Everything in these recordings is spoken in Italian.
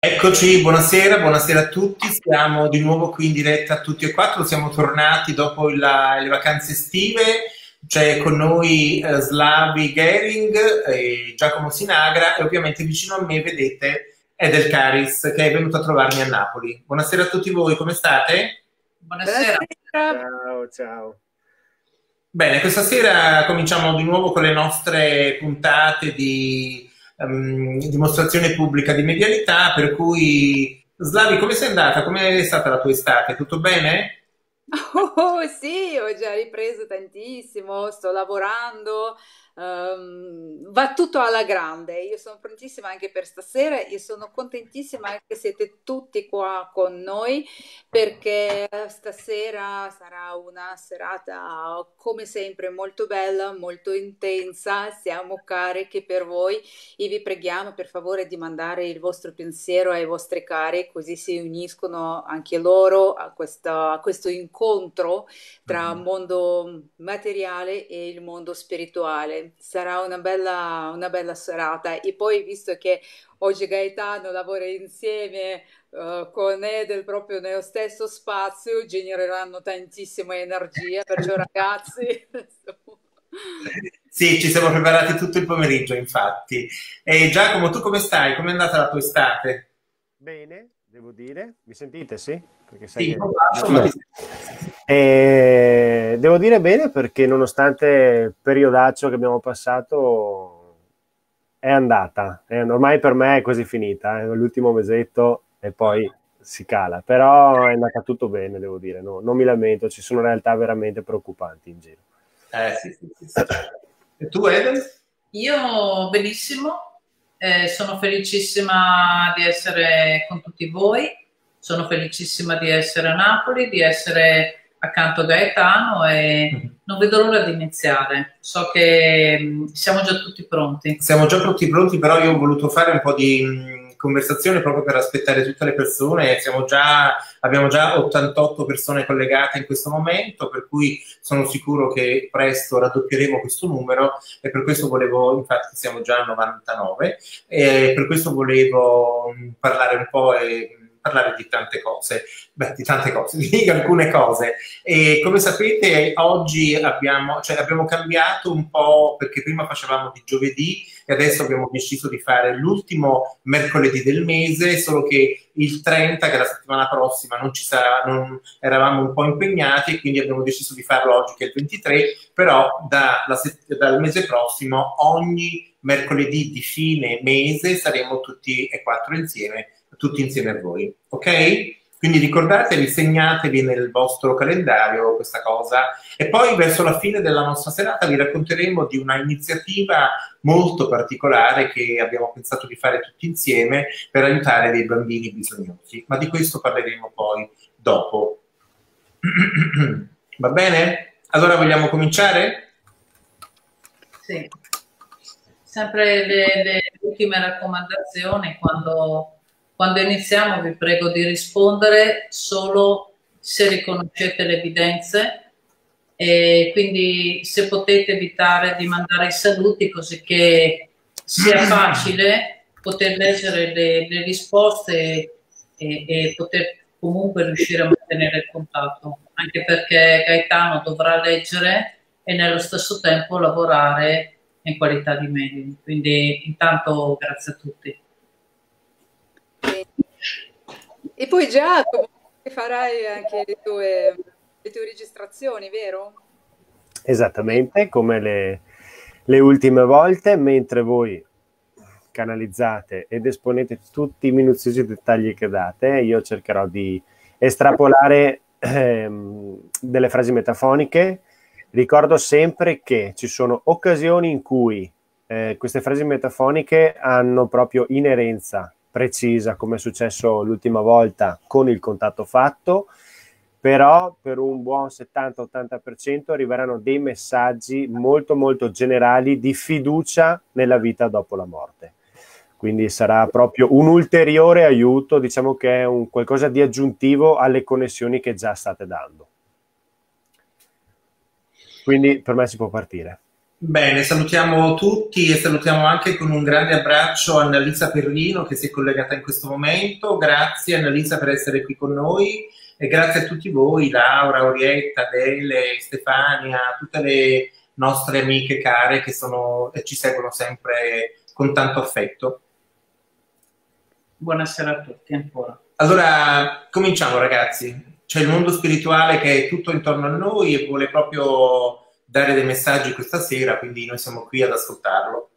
Eccoci, buonasera a tutti, siamo di nuovo qui in diretta a tutti e quattro, siamo tornati dopo le vacanze estive, c'è con noi Slavi Gering e Giacomo Sinagra e ovviamente vicino a me vedete Edel Caris che è venuto a trovarmi a Napoli. Buonasera a tutti voi, come state? Buonasera. Ciao, ciao. Bene, questa sera cominciamo di nuovo con le nostre puntate di dimostrazione pubblica di medialità, per cui Slavi, come sei andata? Come è stata la tua estate? Tutto bene? Oh, sì, ho già ripreso tantissimo, sto lavorando, va tutto alla grande. Io sono prontissima anche per stasera e sono contentissima che siete tutti qua con noi perché stasera sarà una serata come sempre molto bella, molto intensa. Siamo carichi per voi e vi preghiamo per favore di mandare il vostro pensiero ai vostri cari, così si uniscono anche loro a questo incontro tra il Mhm. mondo materiale e il mondo spirituale. Sarà una bella serata. E poi, visto che oggi Gaetano lavora insieme con Edel proprio nello stesso spazio, genereranno tantissima energia, perciò ragazzi... Sì, ci siamo preparati tutto il pomeriggio, infatti. E Giacomo, tu come stai? Come è andata la tua estate? Bene, devo dire. Mi sentite, sì? Perché sai Sì, che... un po' basso, ma No. ti sento. Devo dire bene perché nonostante il periodaccio che abbiamo passato è andata. Ormai per me è quasi finita, l'ultimo mesetto e poi si cala. Però è andata tutto bene, devo dire. No, non mi lamento, ci sono realtà veramente preoccupanti in giro. Sì, sì, sì, sì, certo. E tu, Edel? Io benissimo, sono felicissima di essere con tutti voi, sono felicissima di essere a Napoli, di essere accanto a Gaetano e non vedo l'ora di iniziare. So che siamo già tutti pronti. Siamo già tutti pronti, però io ho voluto fare un po' di conversazione proprio per aspettare tutte le persone. Abbiamo già 88 persone collegate in questo momento, per cui sono sicuro che presto raddoppieremo questo numero e per questo volevo, infatti siamo già a 99, e per questo volevo parlare un po' e parlare di tante cose. Beh, di tante cose, vi dico alcune cose. E come sapete, oggi abbiamo cambiato un po' perché prima facevamo di giovedì e adesso abbiamo deciso di fare l'ultimo mercoledì del mese, solo che il 30, che è la settimana prossima, non ci sarà, eravamo un po' impegnati e quindi abbiamo deciso di farlo oggi che è il 23, però dal mese prossimo ogni mercoledì di fine mese saremo tutti e quattro insieme, tutti insieme a voi, ok? Quindi ricordatevi, segnatevi nel vostro calendario questa cosa e poi verso la fine della nostra serata vi racconteremo di una iniziativa molto particolare che abbiamo pensato di fare tutti insieme per aiutare dei bambini bisognosi, ma di questo parleremo poi dopo. Va bene? Allora vogliamo cominciare? Sì. Sempre le ultime raccomandazioni quando iniziamo vi prego di rispondere solo se riconoscete le evidenze e quindi se potete evitare di mandare i saluti così che sia facile poter leggere le risposte e poter comunque riuscire a mantenere il contatto, anche perché Gaetano dovrà leggere e nello stesso tempo lavorare in qualità di medium. Quindi intanto grazie a tutti. E poi Giacomo, farai anche le tue registrazioni, vero? Esattamente, come le ultime volte, mentre voi canalizzate ed esponete tutti i minuziosi dettagli che date, io cercherò di estrapolare delle frasi metafoniche. Ricordo sempre che ci sono occasioni in cui queste frasi metafoniche hanno proprio inerenza precisa, come è successo l'ultima volta con il contatto fatto, però per un buon 70-80% arriveranno dei messaggi molto molto generali di fiducia nella vita dopo la morte. Quindi sarà proprio un ulteriore aiuto, diciamo che è un qualcosa di aggiuntivo alle connessioni che già state dando. Quindi per me si può partire. Bene, salutiamo tutti e salutiamo anche con un grande abbraccio Annalisa Perrino che si è collegata in questo momento. Grazie Annalisa per essere qui con noi e grazie a tutti voi, Laura, Orietta, Dele, Stefania, tutte le nostre amiche care che sono e ci seguono sempre con tanto affetto. Buonasera a tutti ancora. Allora, cominciamo ragazzi. C'è il mondo spirituale che è tutto intorno a noi e vuole proprio dare dei messaggi questa sera, quindi noi siamo qui ad ascoltarlo.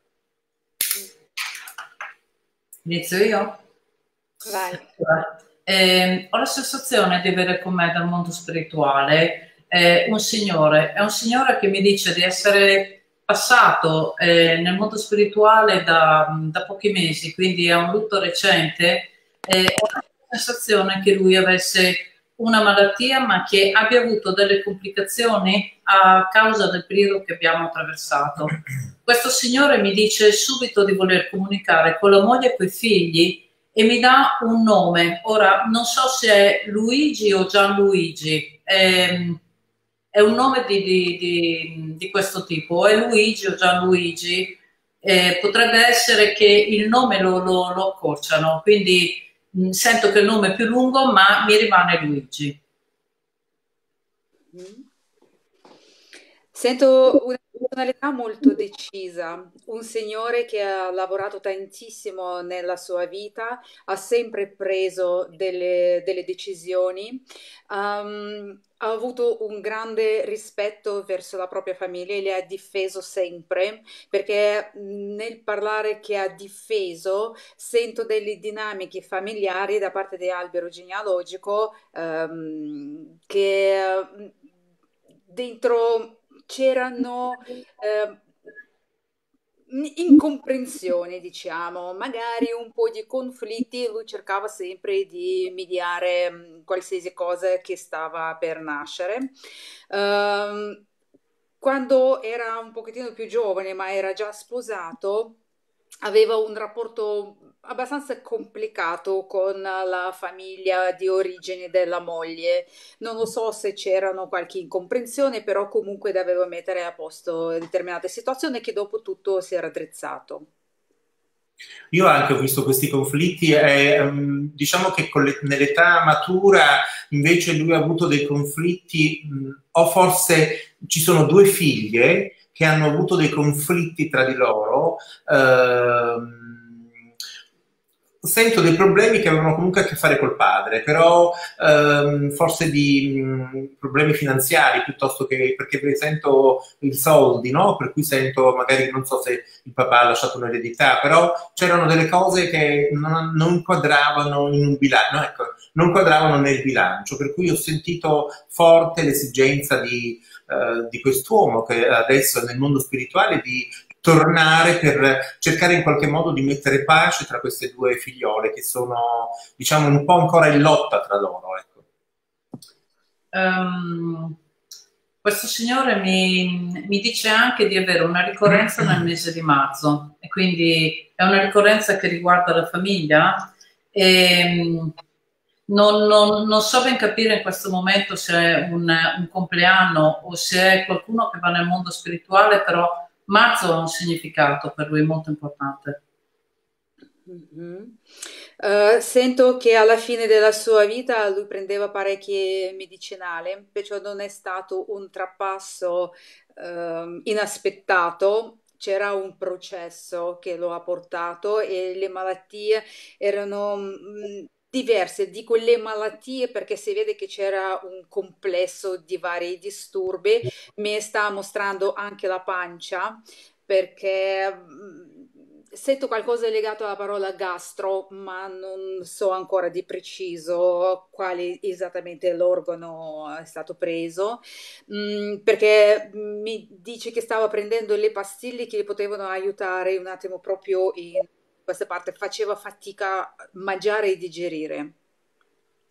Inizio io? Vai. Ho la sensazione di avere con me dal mondo spirituale un signore. È un signore che mi dice di essere passato nel mondo spirituale da pochi mesi, quindi è un lutto recente. Ho la sensazione che lui avesse una malattia, ma che abbia avuto delle complicazioni a causa del periodo che abbiamo attraversato. Questo signore mi dice subito di voler comunicare con la moglie e con i figli e mi dà un nome. Ora, non so se è Luigi o Gianluigi, è un nome di questo tipo, o è Luigi o Gianluigi, potrebbe essere che il nome lo accorciano, quindi sento che il nome è più lungo, ma mi rimane Luigi. Sento una personalità molto decisa, un signore che ha lavorato tantissimo nella sua vita, ha sempre preso delle decisioni, ha avuto un grande rispetto verso la propria famiglia e le ha difeso sempre, perché nel parlare che ha difeso sento delle dinamiche familiari da parte dell'albero genealogico che dentro c'erano incomprensioni, diciamo, magari un po' di conflitti, lui cercava sempre di mediare qualsiasi cosa che stava per nascere. Quando era un pochettino più giovane, ma era già sposato, aveva un rapporto abbastanza complicato con la famiglia di origine della moglie. Non lo so se c'erano qualche incomprensione, però comunque doveva mettere a posto determinate situazioni che dopo tutto si è raddrizzato. Io anche ho visto questi conflitti e diciamo che nell'età matura invece lui ha avuto dei conflitti, o forse ci sono due figlie che hanno avuto dei conflitti tra di loro. Sento dei problemi che avevano comunque a che fare col padre, però forse di problemi finanziari piuttosto che perché sento i soldi, no? Per cui sento magari non so se il papà ha lasciato un'eredità, però c'erano delle cose che non quadravano in un bilancio, no, ecco, non quadravano nel bilancio, per cui ho sentito forte l'esigenza di quest'uomo che adesso è nel mondo spirituale di tornare per cercare in qualche modo di mettere pace tra queste due figliole che sono, diciamo, un po' ancora in lotta tra loro. Ecco. Questo signore mi dice anche di avere una ricorrenza nel mese di marzo e quindi è una ricorrenza che riguarda la famiglia e non so ben capire in questo momento se è un compleanno o se è qualcuno che va nel mondo spirituale, però marzo ha un significato per lui molto importante. Sento che alla fine della sua vita lui prendeva parecchie medicinali, perciò non è stato un trapasso inaspettato. C'era un processo che lo ha portato e le malattie erano diverse di quelle malattie perché si vede che c'era un complesso di vari disturbi. Mi sta mostrando anche la pancia perché sento qualcosa legato alla parola gastro, ma non so ancora di preciso quale esattamente l'organo è stato preso, perché mi dice che stava prendendo le pastiglie che gli potevano aiutare un attimo proprio in questa parte, faceva fatica a mangiare e digerire.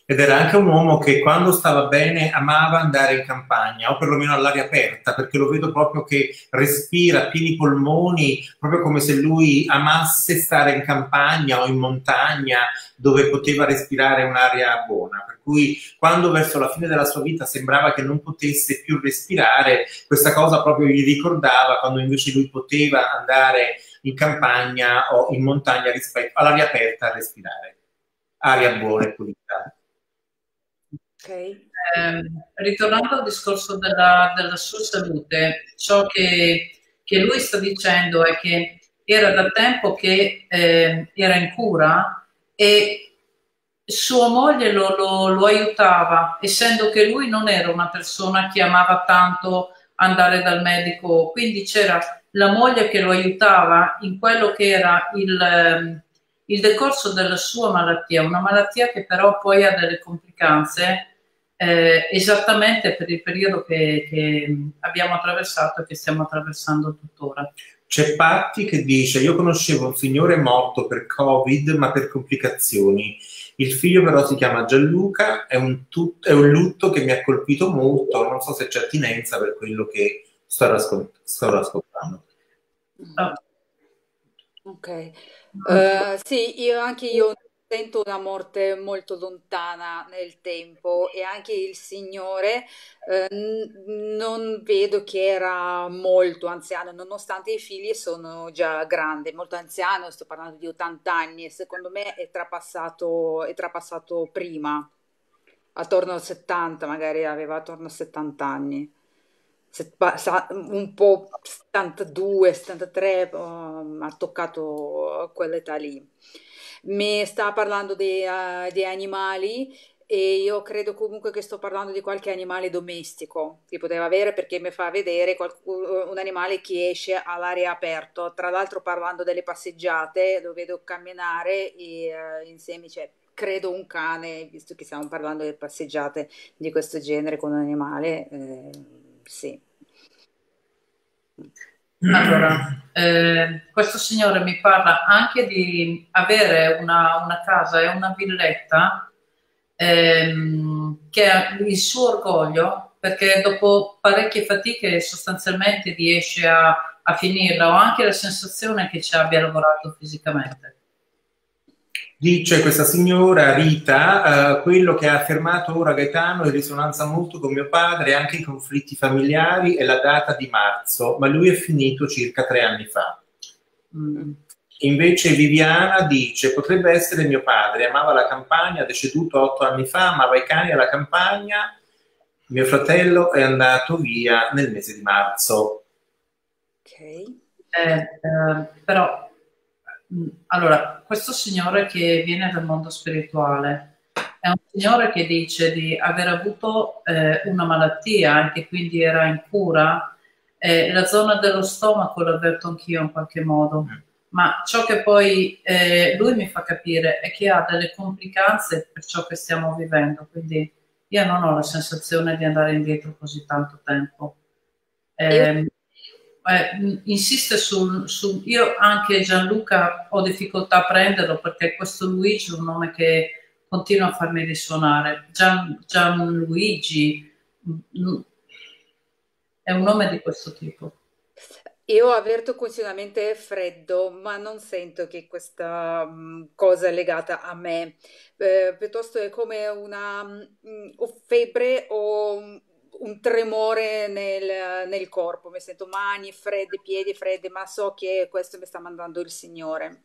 Ed era anche un uomo che quando stava bene amava andare in campagna, o perlomeno all'aria aperta, perché lo vedo proprio che respira a pieni polmoni, proprio come se lui amasse stare in campagna o in montagna, dove poteva respirare un'aria buona. Per cui quando verso la fine della sua vita sembrava che non potesse più respirare, questa cosa proprio gli ricordava quando invece lui poteva andare in campagna o in montagna rispetto all'aria aperta a respirare. Aria buona e pulita. Ok. Ritornando al discorso della sua salute, ciò che lui sta dicendo è che era da tempo che era in cura e sua moglie lo aiutava, essendo che lui non era una persona che amava tanto andare dal medico, quindi c'era la moglie che lo aiutava in quello che era il decorso della sua malattia, una malattia che però poi ha delle complicanze esattamente per il periodo che abbiamo attraversato e che stiamo attraversando tuttora. C'è Patti che dice: io conoscevo un signore morto per Covid ma per complicazioni, il figlio però si chiama Gianluca, è un lutto che mi ha colpito molto, non so se c'è attinenza per quello che sto ascoltando. Ok. Sì, anche io sento una morte molto lontana nel tempo e anche il Signore non vedo che era molto anziano, nonostante i figli sono già grandi, molto anziano, sto parlando di 80 anni e secondo me è trapassato prima, attorno a 70, magari aveva attorno a 70 anni. Un po' 72, 73, ha toccato quell'età lì. Mi sta parlando di animali e io credo comunque che sto parlando di qualche animale domestico che poteva avere perché mi fa vedere un animale che esce all'aria aperta. Tra l'altro parlando delle passeggiate, lo vedo camminare e insieme c'è, credo, un cane, visto che stiamo parlando di passeggiate di questo genere con un animale, sì. Allora, questo signore mi parla anche di avere una casa e una villetta che è il suo orgoglio, perché dopo parecchie fatiche sostanzialmente riesce a finirla. Ho anche la sensazione che ci abbia lavorato fisicamente. Dice questa signora Rita, quello che ha affermato ora Gaetano è in risonanza molto con mio padre, anche i conflitti familiari e la data di marzo, ma lui è finito circa 3 anni fa. Invece Viviana dice: potrebbe essere mio padre, amava la campagna, deceduto 8 anni fa, amava i cani alla campagna, mio fratello è andato via nel mese di marzo. Ok. Però allora, questo signore che viene dal mondo spirituale è un signore che dice di aver avuto una malattia e che quindi era in cura. La zona dello stomaco l'avverto anch'io in qualche modo, ma ciò che poi lui mi fa capire è che ha delle complicanze per ciò che stiamo vivendo, quindi io non ho la sensazione di andare indietro così tanto tempo. Insiste io anche Gianluca ho difficoltà a prenderlo perché questo Luigi è un nome che continua a farmi risuonare. Gianluigi è un nome di questo tipo. Io avverto continuamente freddo, ma non sento che questa cosa è legata a me. Piuttosto è come una febbre o un tremore nel corpo. Mi sento mani fredde, piedi freddi, ma so che questo mi sta mandando il Signore.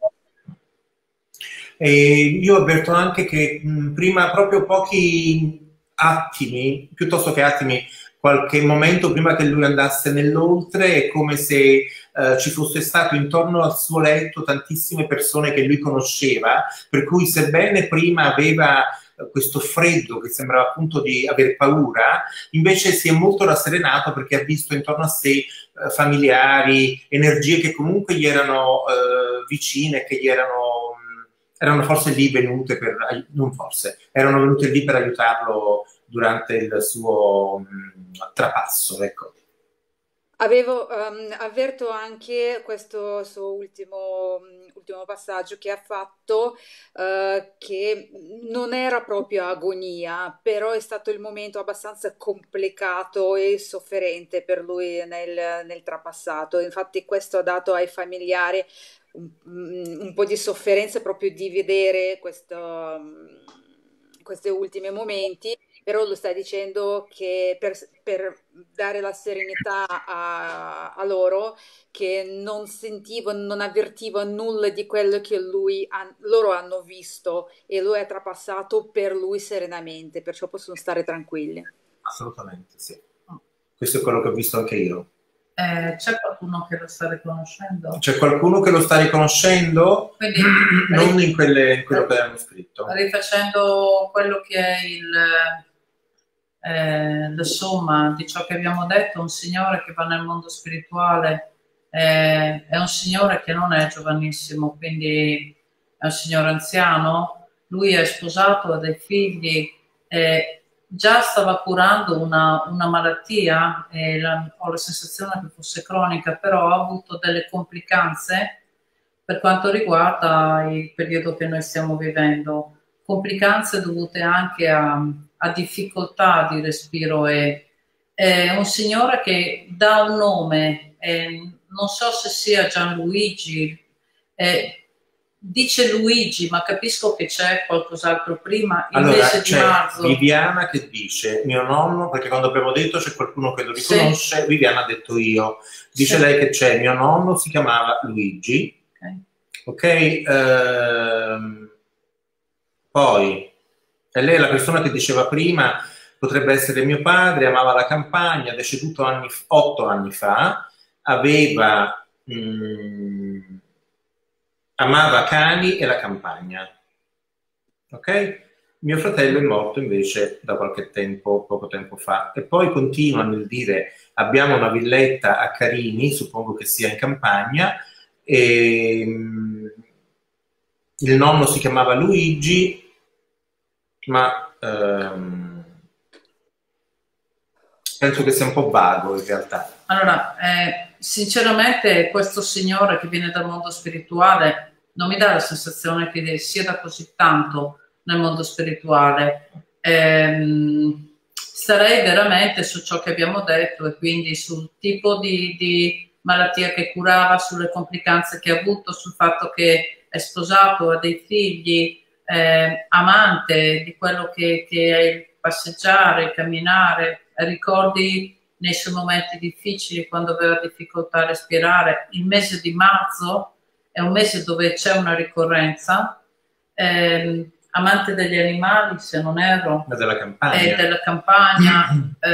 E io avverto anche che prima, proprio pochi attimi, piuttosto che attimi, qualche momento prima che lui andasse nell'oltre, è come se ci fosse stato intorno al suo letto tantissime persone che lui conosceva, per cui sebbene prima aveva questo freddo che sembrava appunto di aver paura, invece si è molto rasserenato perché ha visto intorno a sé familiari, energie che comunque gli erano vicine, che gli erano forse lì venute erano venute lì per aiutarlo durante il suo trapasso, ecco. Avverto anche questo suo ultimo passaggio che ha fatto, che non era proprio agonia, però è stato il momento abbastanza complicato e sofferente per lui nel trapassato. Infatti questo ha dato ai familiari un po' di sofferenza proprio di vedere questi ultimi momenti, però lo sta dicendo che per dare la serenità a loro, che non sentivano, non avvertivano nulla di quello che loro hanno visto, e lui ha trapassato per lui serenamente, perciò possono stare tranquilli. Assolutamente, sì. Questo è quello che ho visto anche io. C'è qualcuno che lo sta riconoscendo? C'è qualcuno che lo sta riconoscendo? Quindi, non in quello che hanno scritto. Rifacendo quello che è la somma di ciò che abbiamo detto, un signore che va nel mondo spirituale è un signore che non è giovanissimo, quindi è un signore anziano. Lui è sposato, ha dei figli, già stava curando una malattia, ho la sensazione che fosse cronica, però ha avuto delle complicanze per quanto riguarda il periodo che noi stiamo vivendo, complicanze dovute anche a difficoltà di respiro. È un signore che dà un nome, non so se sia Gianluigi, dice Luigi, ma capisco che c'è qualcos'altro prima, il mese di marzo. Viviana che dice mio nonno, perché quando abbiamo detto c'è qualcuno che lo riconosce, sì. Viviana ha detto io. Dice sì. Lei che c'è mio nonno, si chiamava Luigi. Ok? Poi, e lei è la persona che diceva prima, potrebbe essere mio padre, amava la campagna, deceduto 8 anni fa, aveva... amava cani e la campagna. Ok? Mio fratello è morto invece da qualche tempo, poco tempo fa. E poi continua nel dire abbiamo una villetta a Carini, suppongo che sia in campagna, e il nonno si chiamava Luigi, ma penso che sia un po' vago in realtà. Allora, sinceramente questo signore che viene dal mondo spirituale non mi dà la sensazione che sia da così tanto nel mondo spirituale. Starei veramente su ciò che abbiamo detto e quindi sul tipo di malattia che curava, sulle complicanze che ha avuto, sul fatto che è sposato, ha dei figli, amante di quello che è il passeggiare, il camminare, ricordi nei suoi momenti difficili quando aveva difficoltà a respirare. Il mese di marzo è un mese dove c'è una ricorrenza, amante degli animali, se non erro, della campagna. E della campagna.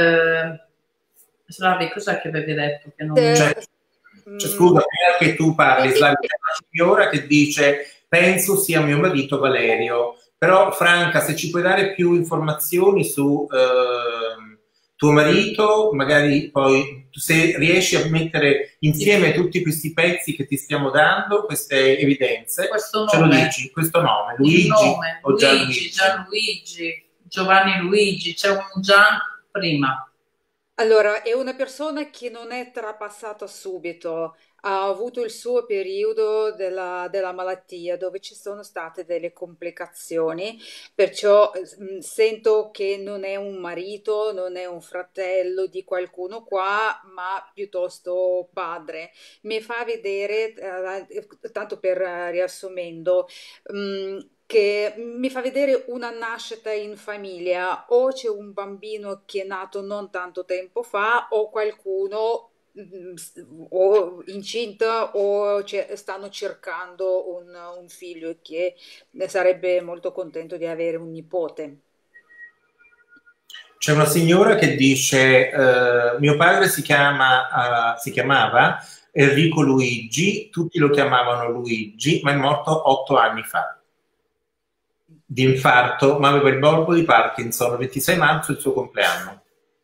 Slavi, cos'è che avevi detto? Che non... scusa, prima che tu parli, Slavi, c'è una signora che dice penso sia mio marito Valerio, però Franca, se ci puoi dare più informazioni su tuo marito, magari poi se riesci a mettere insieme tutti questi pezzi che ti stiamo dando, queste evidenze, questo nome, ce lo dici, questo nome, Luigi nome, o Gianluigi, Giovanni Luigi, c'è un Gian prima. Allora, è una persona che non è trapassata subito, ha avuto il suo periodo della malattia dove ci sono state delle complicazioni, perciò sento che non è un marito, non è un fratello di qualcuno qua, ma piuttosto padre. Mi fa vedere, tanto per riassumendo, che mi fa vedere una nascita in famiglia, o c'è un bambino che è nato non tanto tempo fa, o qualcuno o incinta o stanno cercando un figlio che sarebbe molto contento di avere un nipote. C'è una signora che dice mio padre si chiamava Enrico Luigi, tutti lo chiamavano Luigi, ma è morto 8 anni fa di infarto, ma aveva il morbo di Parkinson, 26 marzo il suo compleanno.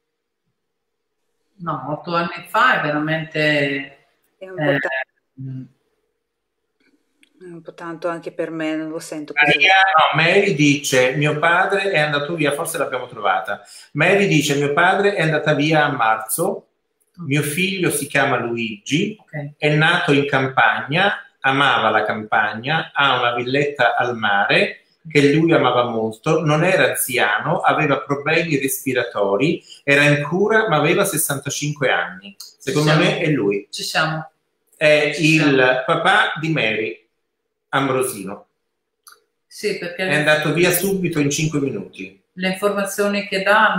No, 8 anni fa è veramente... È un po' tanto anche per me, non lo sento così. Mary dice mio padre è andato via, forse l'abbiamo trovata. Mary dice mio padre è andata via a marzo, mio figlio si chiama Luigi, è nato in campagna, amava la campagna, ha una villetta al mare che lui amava molto, non era anziano, aveva problemi respiratori, era in cura, ma aveva 65 anni. Secondo me è lui. Ci siamo. È il papà di Mary Ambrosino. Sì, perché è andato via subito in 5 minuti. Le informazioni che dà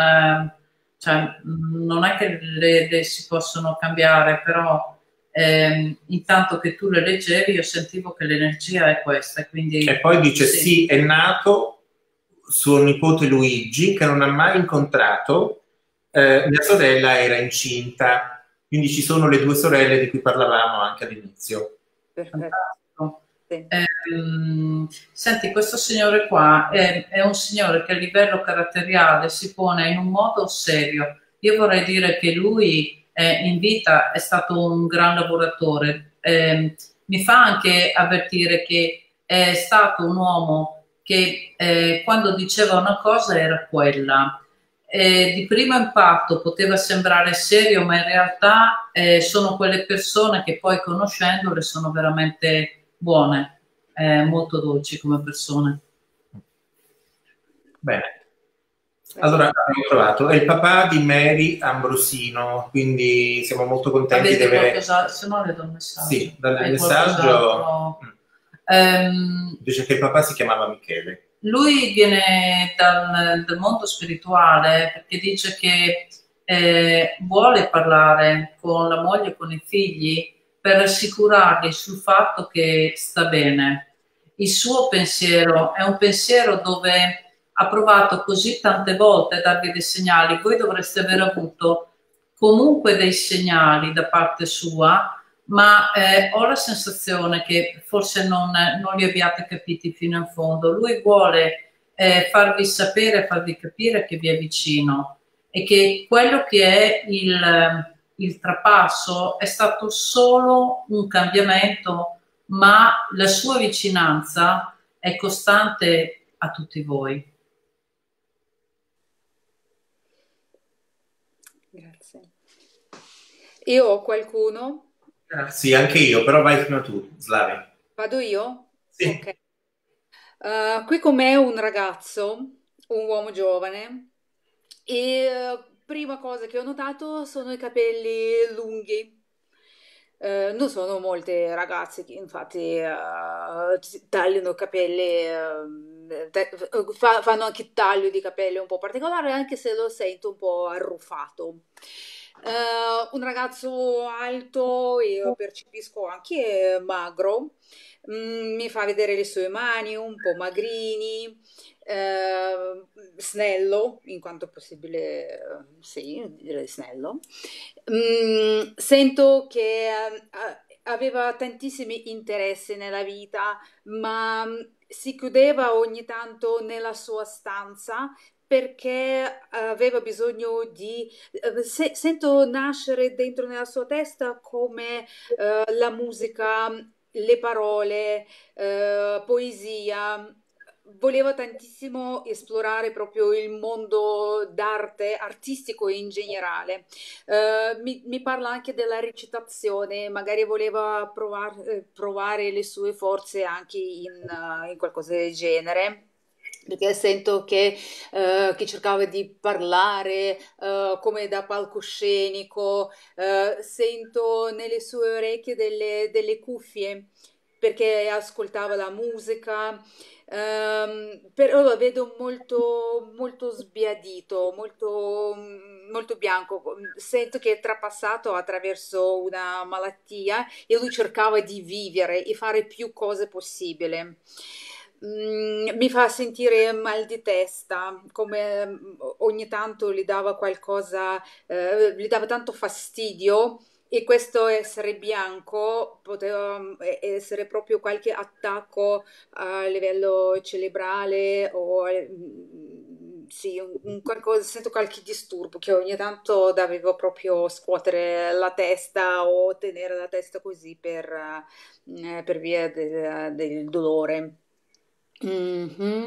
non è che le si possono cambiare, però intanto che tu le leggevi io sentivo che l'energia è questa. Quindi, e poi dice sì, è nato suo nipote Luigi, che non ha mai incontrato, mia sorella era incinta, quindi ci sono le 2 sorelle di cui parlavamo anche all'inizio. Perfetto. Sì. Senti, questo signore qua è un signore che a livello caratteriale si pone in un modo serio. Io vorrei dire che lui in vita è stato un gran lavoratore. Mi fa anche avvertire che è stato un uomo che quando diceva una cosa era quella. Di primo impatto poteva sembrare serio, ma in realtà sono quelle persone che poi conoscendole sono veramente buone, molto dolci come persone. Bene. Allora abbiamo trovato, è il papà di Mary Ambrosino, quindi siamo molto contenti di avere... Se no le do il messaggio. Sì, dal messaggio dice che il papà si chiamava Michele. Lui viene dal mondo spirituale perché dice che vuole parlare con la moglie e con i figli per rassicurarli sul fatto che sta bene. Il suo pensiero è un pensiero dove ha provato così tante volte a darvi dei segnali, voi dovreste aver avuto comunque dei segnali da parte sua, ma ho la sensazione che forse non li abbiate capiti fino in fondo. Lui vuole farvi sapere, farvi capire che vi è vicino e che quello che è il trapasso è stato solo un cambiamento, ma la sua vicinanza è costante a tutti voi. Grazie. Io ho qualcuno? Sì, anche io, però vai prima tu, Slavi. Vado io? Sì. Ok. Qui con me è un ragazzo, un uomo giovane, e prima cosa che ho notato sono i capelli lunghi. Non sono molte ragazze che infatti tagliano i capelli, fanno anche taglio di capelli un po' particolare, anche se lo sento un po' arruffato. Un ragazzo alto, io percepisco anche magro, mi fa vedere le sue mani un po' magrini, snello, in quanto possibile, sì, direi snello. Sento che aveva tantissimi interessi nella vita, ma si chiudeva ogni tanto nella sua stanza perché aveva bisogno di... sento nascere dentro nella sua testa come la musica, le parole, poesia. Voleva tantissimo esplorare proprio il mondo d'arte, artistico in generale. Mi parla anche della recitazione, magari voleva provare le sue forze anche in qualcosa del genere. Perché sento che cercava di parlare come da palcoscenico, sento nelle sue orecchie delle cuffie perché ascoltava la musica, però lo vedo molto, molto sbiadito, molto, molto bianco. Sento che è trapassato attraverso una malattia e lui cercava di vivere e fare più cose possibile. Mi fa sentire mal di testa, come ogni tanto gli dava qualcosa, gli dava tanto fastidio e questo essere bianco poteva essere proprio qualche attacco a livello cerebrale o sì, qualcosa, sento qualche disturbo che ogni tanto dovevo proprio scuotere la testa o tenere la testa così per via del dolore.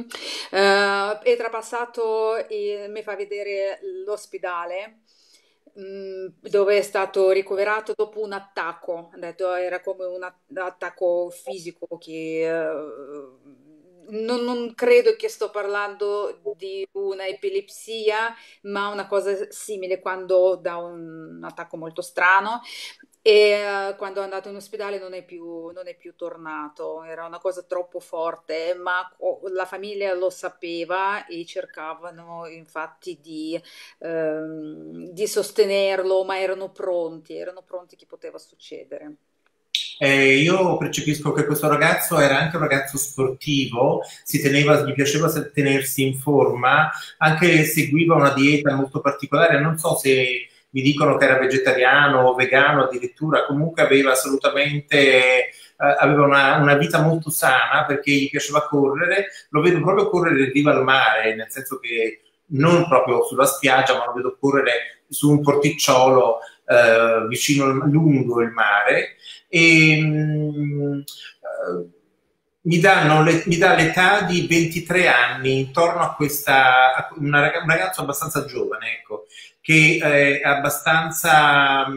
È trapassato e mi fa vedere l'ospedale. dove è stato ricoverato dopo un attacco. Ha detto era come un attacco fisico che non credo che sto parlando di una epilessia, ma una cosa simile quando da un attacco molto strano. E quando è andato in ospedale non è più tornato, era una cosa troppo forte, ma la famiglia lo sapeva e cercavano infatti di sostenerlo, ma erano pronti che poteva succedere. Io percepisco che questo ragazzo era anche un ragazzo sportivo, gli piaceva tenersi in forma, anche seguiva una dieta molto particolare, non so se mi dicono che era vegetariano o vegano addirittura, comunque aveva assolutamente aveva una vita molto sana perché gli piaceva correre, lo vedo proprio correre in riva al mare, nel senso che non proprio sulla spiaggia, ma lo vedo correre su un porticciolo lungo il mare. E mi dà l'età di 23 anni, intorno a un ragazzo abbastanza giovane, ecco, che è abbastanza...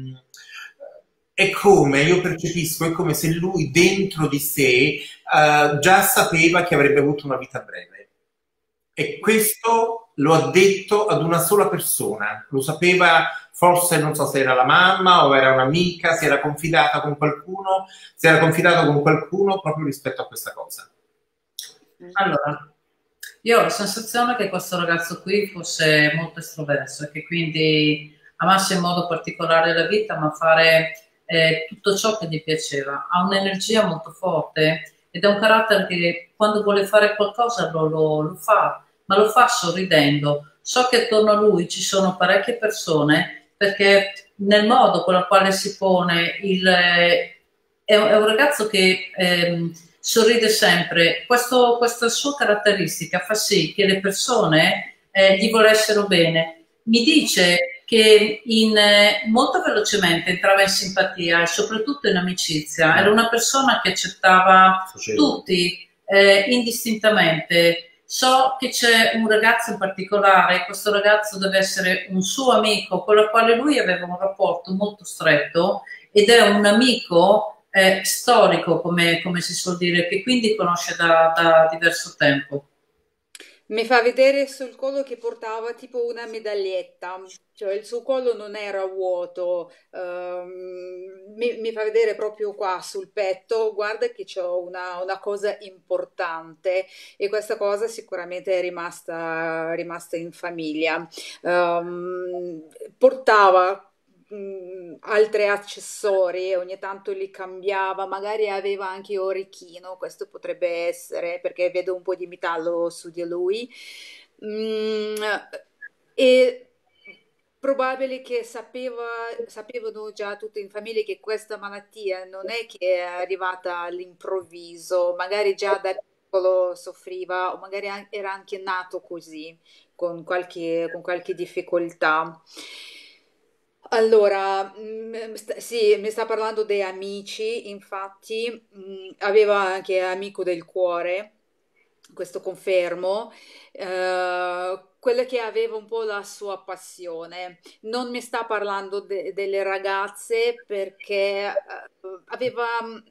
io percepisco, è come se lui dentro di sé già sapeva che avrebbe avuto una vita breve. E questo lo ha detto ad una sola persona, lo sapeva forse, non so se era la mamma o era un'amica, si era confidato con qualcuno proprio rispetto a questa cosa. Allora, io ho la sensazione che questo ragazzo qui fosse molto estroverso e che quindi amasse in modo particolare la vita, ma fare tutto ciò che gli piaceva. Ha un'energia molto forte ed è un carattere che quando vuole fare qualcosa lo fa, ma lo fa sorridendo. So che attorno a lui ci sono parecchie persone perché nel modo con il quale si pone è un ragazzo che sorride sempre. Questa sua caratteristica fa sì che le persone gli volessero bene. Mi dice che molto velocemente entrava in simpatia e soprattutto in amicizia. Era una persona che accettava tutti indistintamente. So che c'è un ragazzo in particolare, questo ragazzo deve essere un suo amico con il quale lui aveva un rapporto molto stretto ed è un amico storico, come si suol dire, che quindi conosce da diverso tempo. Mi fa vedere sul collo che portava tipo una medaglietta, cioè il suo collo non era vuoto, mi fa vedere proprio qua sul petto, guarda che c'ho una cosa importante e questa cosa sicuramente è rimasta in famiglia. Portava altri accessori, ogni tanto li cambiava, magari aveva anche orecchino, questo potrebbe essere perché vedo un po' di metallo su di lui. E probabile che sapevano già tutti in famiglia che questa malattia non è che è arrivata all'improvviso, magari già da piccolo soffriva o magari era anche nato così, con qualche difficoltà. Allora, sì, mi sta parlando dei amici, infatti, aveva anche amico del cuore, questo confermo, quella che aveva un po' la sua passione. Non mi sta parlando delle ragazze perché aveva,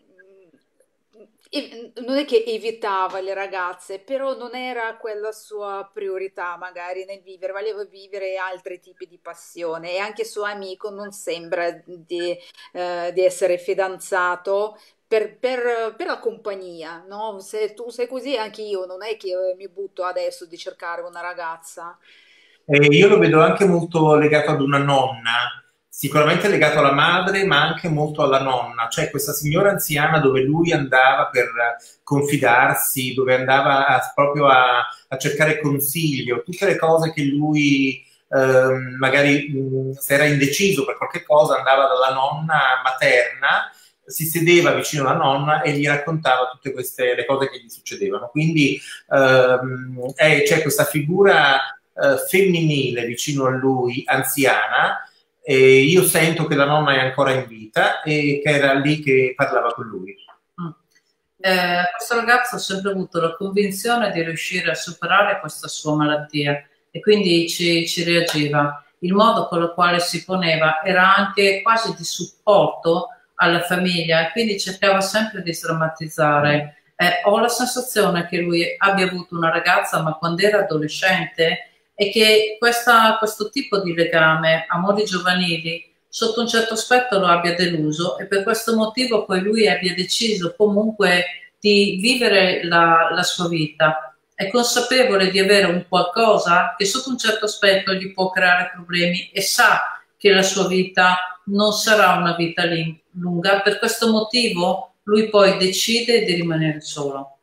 non è che evitava le ragazze, però non era quella sua priorità magari nel vivere, voleva vivere altri tipi di passione e anche suo amico non sembra di essere fidanzato per la compagnia, no? Se tu sei così, anche io, non è che mi butto adesso di cercare una ragazza. Io lo vedo anche molto legato ad una nonna, sicuramente legato alla madre, ma anche molto alla nonna, cioè questa signora anziana dove lui andava per confidarsi, dove andava proprio a cercare consiglio, tutte le cose che lui magari se era indeciso per qualche cosa andava dalla nonna materna, si sedeva vicino alla nonna e gli raccontava tutte queste le cose che gli succedevano. Quindi c'è questa figura femminile vicino a lui, anziana, e io sento che la nonna è ancora in vita e che era lì che parlava con lui. Questo ragazzo ha sempre avuto la convinzione di riuscire a superare questa sua malattia e quindi ci reagiva. il modo con il quale si poneva era anche quasi di supporto alla famiglia, e quindi cercava sempre di sdrammatizzare. Ho la sensazione che lui abbia avuto una ragazza, ma quando era adolescente, e che questo tipo di legame, amori giovanili, sotto un certo aspetto lo abbia deluso, e per questo motivo poi lui abbia deciso comunque di vivere la sua vita. È consapevole di avere un qualcosa che sotto un certo aspetto gli può creare problemi, e sa che la sua vita non sarà una vita lunga. Per questo motivo lui poi decide di rimanere solo.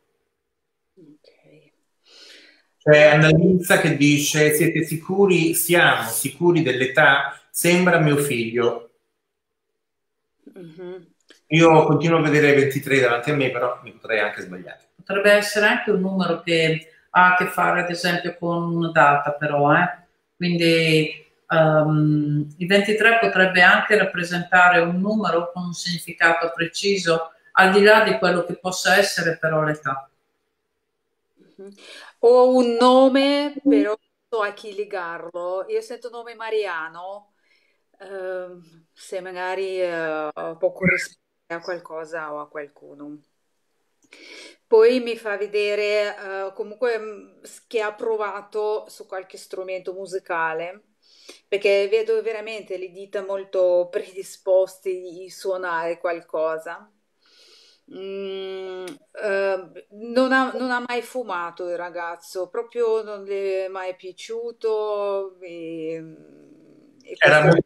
C'è Annalisa che dice: siete sicuri? Siamo sicuri dell'età? Sembra mio figlio. Io continuo a vedere 23 davanti a me, però mi potrei anche sbagliare. Potrebbe essere anche un numero che ha a che fare ad esempio con una data, però, quindi il 23 potrebbe anche rappresentare un numero con un significato preciso, al di là di quello che possa essere però l'età. Ho un nome, però non so a chi legarlo. Io sento nome Mariano, se magari può corrispondere a qualcosa o a qualcuno. Poi mi fa vedere comunque che ha provato su qualche strumento musicale, perché vedo veramente le dita molto predisposte di suonare qualcosa. Non ha mai fumato il ragazzo, proprio non le è mai piaciuto. Era Questo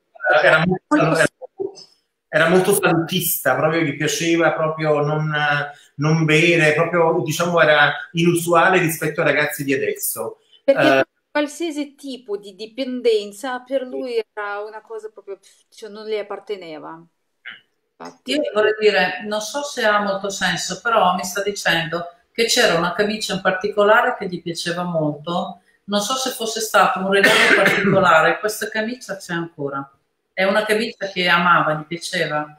era molto salutista, proprio gli piaceva proprio non bere, proprio diciamo era inusuale rispetto ai ragazzi di adesso. perché qualsiasi tipo di dipendenza per lui era una cosa proprio, cioè non le apparteneva. Infatti. Io vorrei dire, non so se ha molto senso, però mi sta dicendo che c'era una camicia in particolare che gli piaceva molto. Non so se fosse stato un regalo particolare, questa camicia c'è ancora. È una camicia che amava, gli piaceva.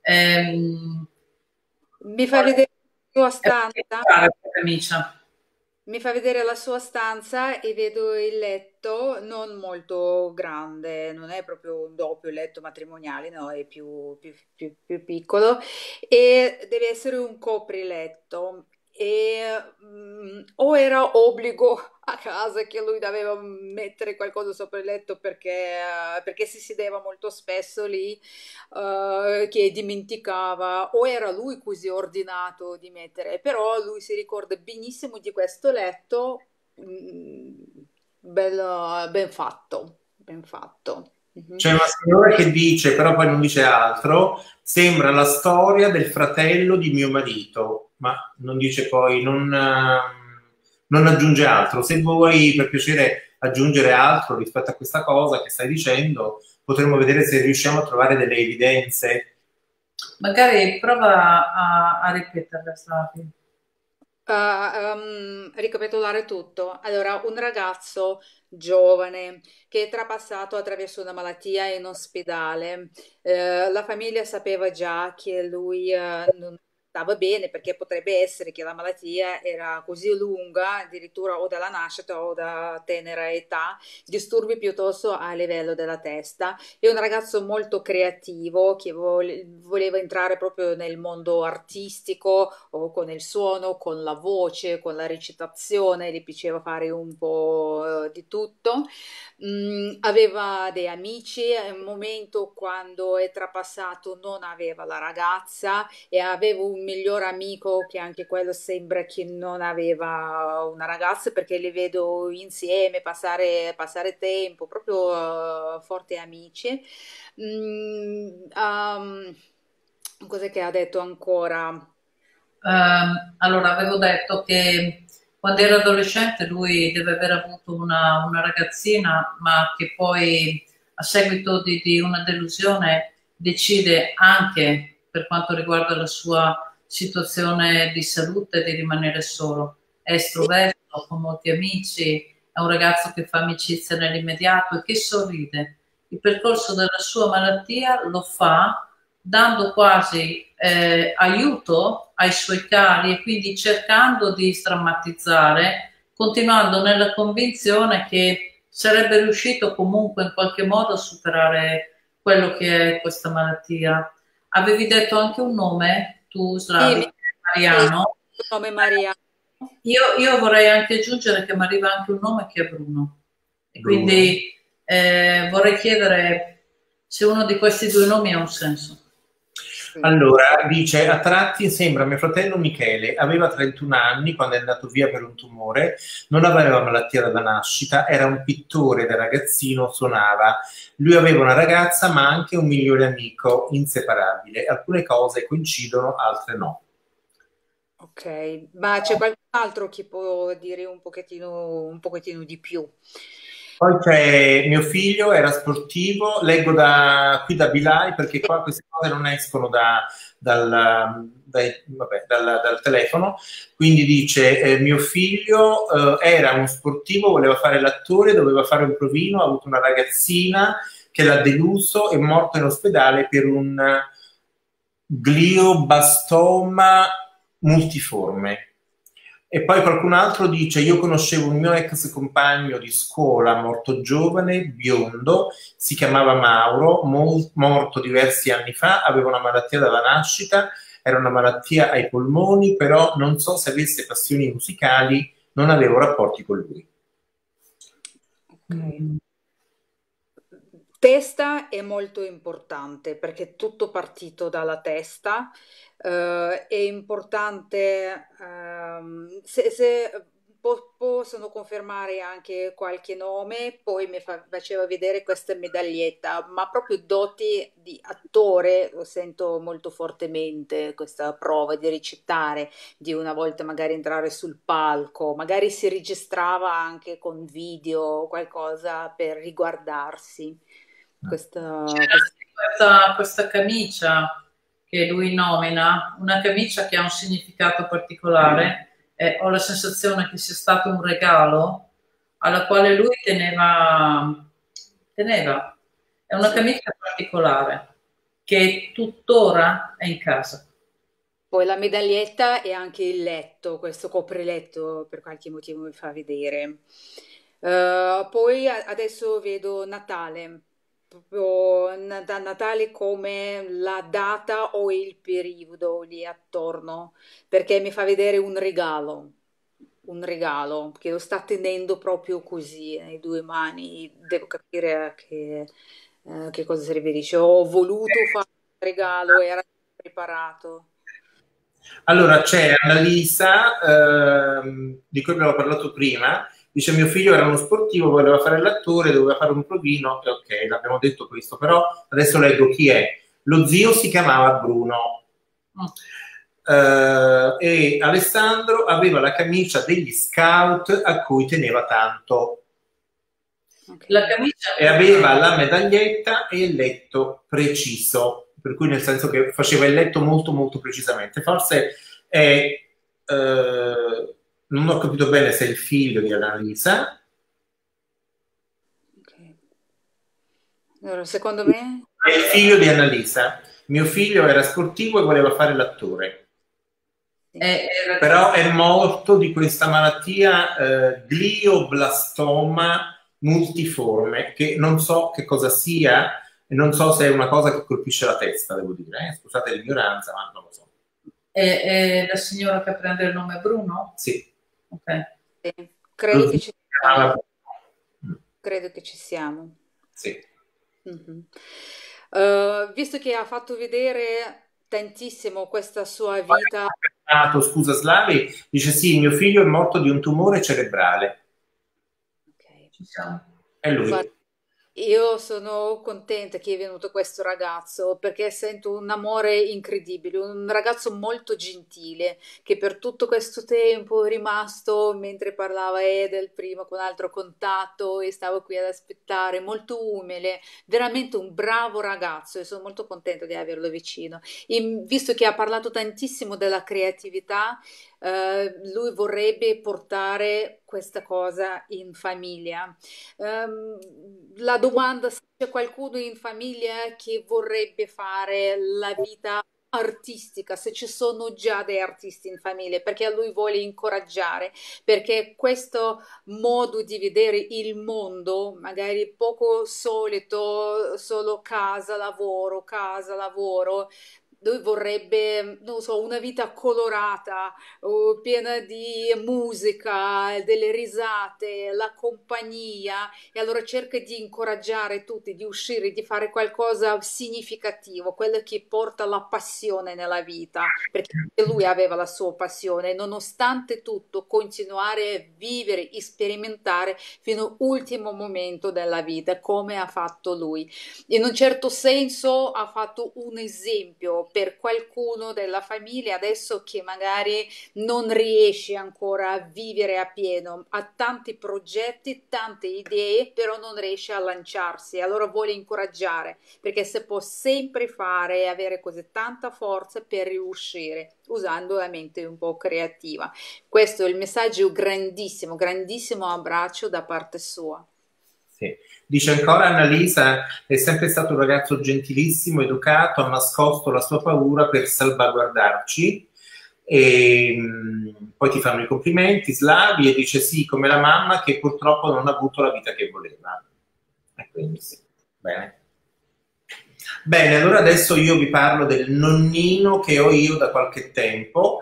Mi fa vedere la sua stanza. Camicia. Mi fa vedere la sua stanza e vedo il letto non molto grande, non è proprio un doppio letto matrimoniale, no, è più piccolo, e deve essere un copriletto. E o era obbligo a casa che lui doveva mettere qualcosa sopra il letto perché si sedeva molto spesso lì, che dimenticava, o era lui così ordinato di mettere, però lui si ricorda benissimo di questo letto, ben fatto, ben fatto. C'è una signora che dice, però poi non dice altro, sembra la storia del fratello di mio marito, ma non dice poi, non aggiunge altro. Se vuoi per piacere aggiungere altro rispetto a questa cosa che stai dicendo, potremmo vedere se riusciamo a trovare delle evidenze. Magari prova a ripeterla, Slavi. Ricapitolare tutto. Allora, un ragazzo giovane che è trapassato attraverso una malattia in ospedale. La famiglia sapeva già che lui non stava bene, perché potrebbe essere che la malattia era così lunga, addirittura o dalla nascita o da tenera età, disturbi piuttosto a livello della testa. È un ragazzo molto creativo che voleva entrare proprio nel mondo artistico, o con il suono, con la voce, con la recitazione, gli piaceva fare un po' di tutto. Aveva dei amici, al momento quando è trapassato non aveva la ragazza, e aveva un miglior amico che anche quello sembra che non aveva una ragazza, perché li vedo insieme passare tempo, proprio forti amici. Cos'è che ha detto ancora? Allora, avevo detto che quando era adolescente lui deve aver avuto una ragazzina, ma che poi a seguito di una delusione decide, anche per quanto riguarda la sua situazione di salute, di rimanere solo. È estroverso, con molti amici, è un ragazzo che fa amicizia nell'immediato e che sorride. Il percorso della sua malattia lo fa dando quasi aiuto ai suoi cari, e quindi cercando di sdrammatizzare, continuando nella convinzione che sarebbe riuscito comunque in qualche modo a superare quello che è questa malattia. Avevi detto anche un nome, tu Sì, Slavi, Mariano. il nome Maria. Io vorrei anche aggiungere che mi arriva anche un nome che è Bruno. E Bruno. quindi vorrei chiedere se uno di questi due nomi ha un senso. Allora, dice, a tratti sembra mio fratello Michele, aveva 31 anni quando è andato via per un tumore, non aveva malattia dalla nascita, era un pittore da ragazzino, suonava. Lui aveva una ragazza ma anche un migliore amico, inseparabile. Alcune cose coincidono, altre no. Ok, ma c'è qualcun altro che può dire un pochettino di più? Poi c'è mio figlio, era sportivo, leggo qui da Bilai perché qua queste cose non escono dal telefono, quindi dice mio figlio era uno sportivo, voleva fare l'attore, doveva fare un provino, ha avuto una ragazzina che l'ha deluso, è morto in ospedale per un glioblastoma multiforme. E poi qualcun altro dice, io conoscevo un mio ex compagno di scuola, morto giovane, biondo, si chiamava Mauro, morto diversi anni fa, aveva una malattia dalla nascita, era una malattia ai polmoni, però non so se avesse passioni musicali, non avevo rapporti con lui. Ok. Testa è molto importante perché tutto partito dalla testa. È importante se possono confermare anche qualche nome, poi mi faceva vedere questa medaglietta, ma proprio doti di attore lo sento molto fortemente questa prova di recitare, di una volta magari entrare sul palco, magari si registrava anche con video o qualcosa per riguardarsi. Questa camicia che lui nomina, una camicia che ha un significato particolare, ho la sensazione che sia stato un regalo alla quale lui teneva. È una camicia particolare che tuttora è in casa. Poi la medaglietta e anche il letto, questo copriletto per qualche motivo mi fa vedere. Poi adesso vedo Natale, proprio da Natale come la data o il periodo lì attorno, perché mi fa vedere un regalo che lo sta tenendo proprio così, nei due mani. Devo capire che cosa si riferisce. Ho voluto fare un regalo, era preparato. Allora c'è Annalisa, di cui abbiamo parlato prima, dice mio figlio era uno sportivo, voleva fare l'attore, doveva fare un provino, e ok, l'abbiamo detto questo, però adesso leggo chi è. Lo zio si chiamava Bruno e Alessandro aveva la camicia degli scout a cui teneva tanto. Ok. La camicia E aveva la medaglietta e il letto preciso, per cui nel senso che faceva il letto molto molto precisamente. Forse è, non ho capito bene se è il figlio di Annalisa. Ok. Allora, secondo me, È il figlio di Annalisa. Mio figlio era sportivo e voleva fare l'attore. Però è morto di questa malattia glioblastoma multiforme, che non so che cosa sia, e non so se è una cosa che colpisce la testa, devo dire. Scusate l'ignoranza, ma non lo so. È la signora che prende il nome Bruno? Sì. Ok. sì, credo che ci siamo. Credo che ci siamo. Sì. Mhm. Visto che ha fatto vedere tantissimo questa sua vita, Scusa Slavi, dice sì, mio figlio è morto di un tumore cerebrale. ok. Ci siamo. È lui. Guarda, io sono contenta che è venuto questo ragazzo perché sento un amore incredibile, un ragazzo molto gentile che per tutto questo tempo è rimasto mentre parlava Edel prima con altro contatto e stavo qui ad aspettare, molto umile, veramente un bravo ragazzo e sono molto contenta di averlo vicino. Visto che ha parlato tantissimo della creatività, lui vorrebbe portare questa cosa in famiglia. La domanda se c'è qualcuno in famiglia che vorrebbe fare la vita artistica, se ci sono già dei artisti in famiglia, perché lui vuole incoraggiare, perché questo modo di vedere il mondo, magari poco solito, solo casa, lavoro, lui vorrebbe, non so, una vita colorata, piena di musica, delle risate, la compagnia, e allora cerca di incoraggiare tutti, di uscire, di fare qualcosa significativo, quello che porta la passione nella vita, perché lui aveva la sua passione, nonostante tutto, continuare a vivere e sperimentare fino all'ultimo momento della vita, come ha fatto lui. In un certo senso ha fatto un esempio per qualcuno della famiglia adesso che magari non riesce ancora a vivere appieno, ha tanti progetti, tante idee, però non riesce a lanciarsi. Allora vuole incoraggiare, perché si può sempre fare e avere così tanta forza per riuscire, usando la mente un po' creativa. Questo è il messaggio grandissimo, grandissimo abbraccio da parte sua. Sì. Dice ancora Annalisa, è sempre stato un ragazzo gentilissimo, educato, ha nascosto la sua paura per salvaguardarci, e poi ti fanno i complimenti slavi e dice sì, come la mamma che purtroppo non ha avuto la vita che voleva. E quindi sì, bene. Bene, allora adesso io vi parlo del nonnino che ho io da qualche tempo.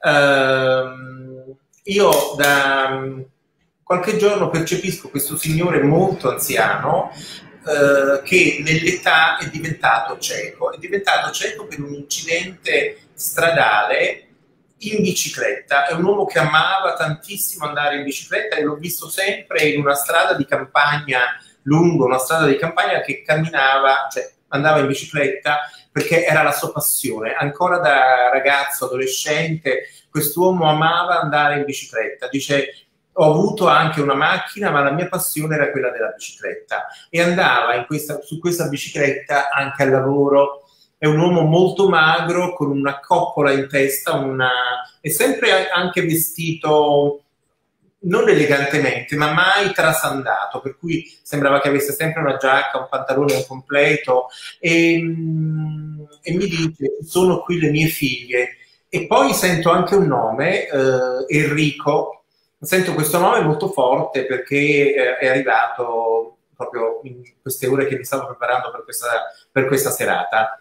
Io da qualche giorno percepisco questo signore molto anziano che nell'età è diventato cieco. È diventato cieco per un incidente stradale in bicicletta. È un uomo che amava tantissimo andare in bicicletta e l'ho visto sempre in una strada di campagna lungo, una strada di campagna che camminava, cioè andava in bicicletta perché era la sua passione. Ancora da ragazzo, adolescente, quest'uomo amava andare in bicicletta. Dice, ho avuto anche una macchina, ma la mia passione era quella della bicicletta. E andava su questa bicicletta anche al lavoro. È un uomo molto magro, con una coppola in testa, è sempre anche vestito non elegantemente, ma mai trasandato, per cui sembrava che avesse sempre una giacca, un pantalone un completo, e mi dice, sono qui le mie figlie. E poi sento anche un nome, Enrico. Sento questo nome molto forte perché è arrivato proprio in queste ore che mi stavo preparando per questa serata.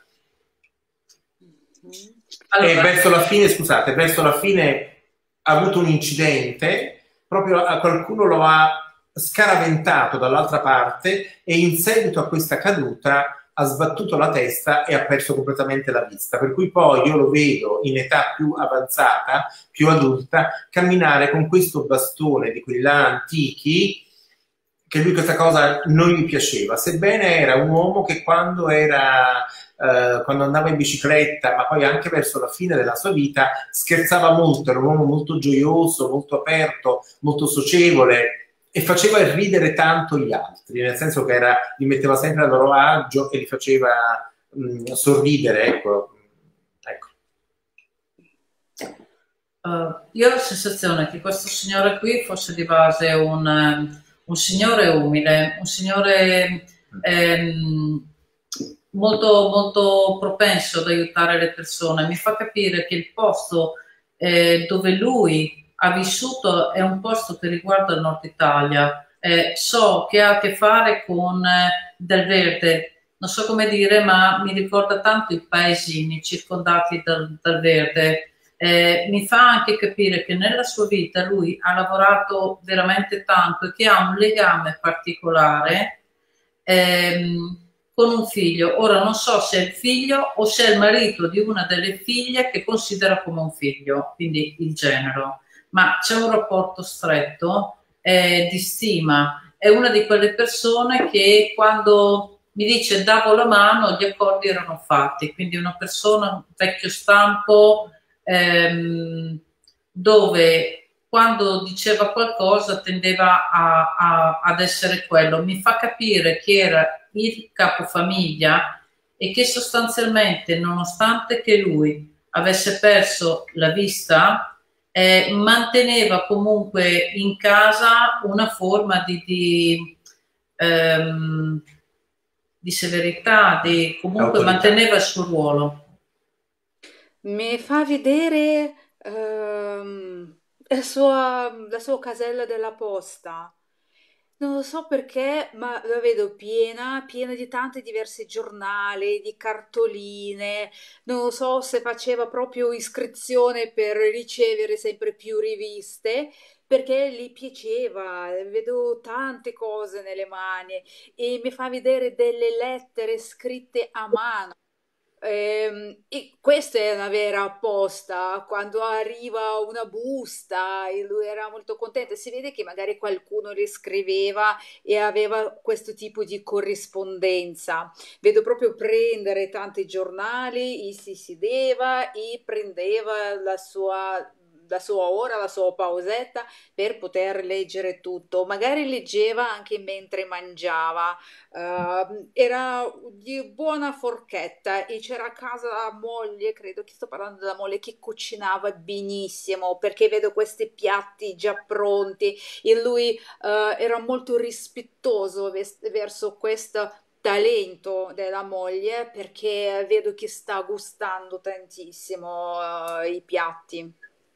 Allora, e verso la fine, scusate, verso la fine ha avuto un incidente, proprio qualcuno lo ha scaraventato dall'altra parte e in seguito a questa caduta ha sbattuto la testa e ha perso completamente la vista, per cui poi io lo vedo in età più avanzata, più adulta, camminare con questo bastone di quelli là antichi, che lui questa cosa non gli piaceva, sebbene era un uomo che quando andava in bicicletta, ma poi anche verso la fine della sua vita, scherzava molto, era un uomo molto gioioso, molto aperto, molto socievole, e faceva ridere tanto gli altri, nel senso che li metteva sempre a loro agio e li faceva sorridere, ecco. Io ho la sensazione che questo signore qui fosse di base un signore umile, un signore molto, molto propenso ad aiutare le persone. Mi fa capire che il posto dove lui ha vissuto è un posto che riguarda il Nord Italia. So che ha a che fare con Del Verde, non so come dire, ma mi ricorda tanto i paesini circondati dal verde. Mi fa anche capire che nella sua vita lui ha lavorato veramente tanto e che ha un legame particolare con un figlio. Ora non so se è il figlio o se è il marito di una delle figlie che considera come un figlio, quindi il genero, ma c'è un rapporto stretto di stima. È una di quelle persone che quando mi dice davo la mano gli accordi erano fatti, quindi una persona vecchio stampo, dove quando diceva qualcosa tendeva ad essere quello. Mi fa capire che era il capofamiglia e che sostanzialmente, nonostante che lui avesse perso la vista, manteneva comunque in casa una forma di severità, comunque autorità. Manteneva il suo ruolo. mi fa vedere la sua casella della posta. Non lo so perché, ma la vedo piena, piena di tanti diversi giornali, di cartoline. Non lo so se faceva proprio iscrizione per ricevere sempre più riviste, perché gli piaceva. Vedo tante cose nelle mani e mi fa vedere delle lettere scritte a mano. E questa è una vera apposta, quando arriva una busta e lui era molto contento, si vede che magari qualcuno le scriveva e aveva questo tipo di corrispondenza. Vedo proprio prendere tanti giornali e si sedeva e prendeva la sua ora, la sua pausetta per poter leggere tutto. Magari leggeva anche mentre mangiava. Era di buona forchetta e c'era a casa la moglie, credo che sto parlando della moglie, che cucinava benissimo perché vedo questi piatti già pronti e lui era molto rispettoso verso questo talento della moglie perché vedo che sta gustando tantissimo i piatti.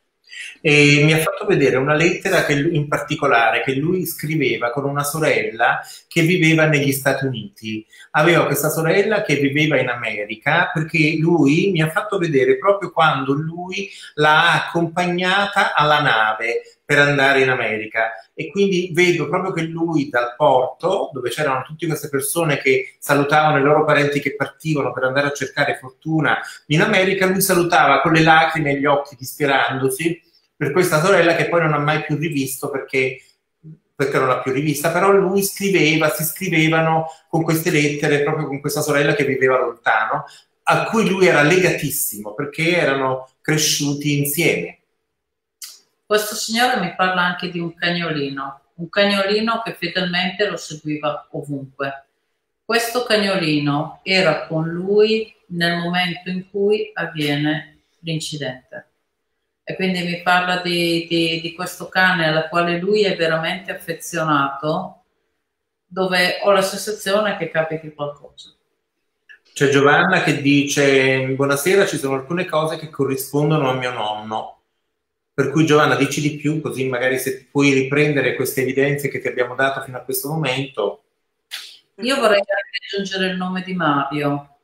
E mi ha fatto vedere una lettera in particolare che lui scriveva con una sorella che viveva negli Stati Uniti. Aveva questa sorella che viveva in America perché lui mi ha fatto vedere proprio quando lui l'ha accompagnata alla nave per andare in America e quindi vedo proprio che lui dal porto, dove c'erano tutte queste persone che salutavano i loro parenti che partivano per andare a cercare fortuna in America, lui salutava con le lacrime negli occhi, dispierandosi per questa sorella che poi non ha mai più rivisto perché non l'ha più rivista, però lui scriveva, si scrivevano con queste lettere proprio con questa sorella che viveva lontano, a cui lui era legatissimo perché erano cresciuti insieme. Questo signore mi parla anche di un cagnolino che fedelmente lo seguiva ovunque. Questo cagnolino era con lui nel momento in cui avviene l'incidente. E quindi mi parla di questo cane alla quale lui è veramente affezionato, dove ho la sensazione che capiti qualcosa. C'è Giovanna che dice: buonasera, ci sono alcune cose che corrispondono a mio nonno. Per cui Giovanna, dici di più, così magari se puoi riprendere queste evidenze che ti abbiamo dato fino a questo momento. Io vorrei anche aggiungere il nome di Mario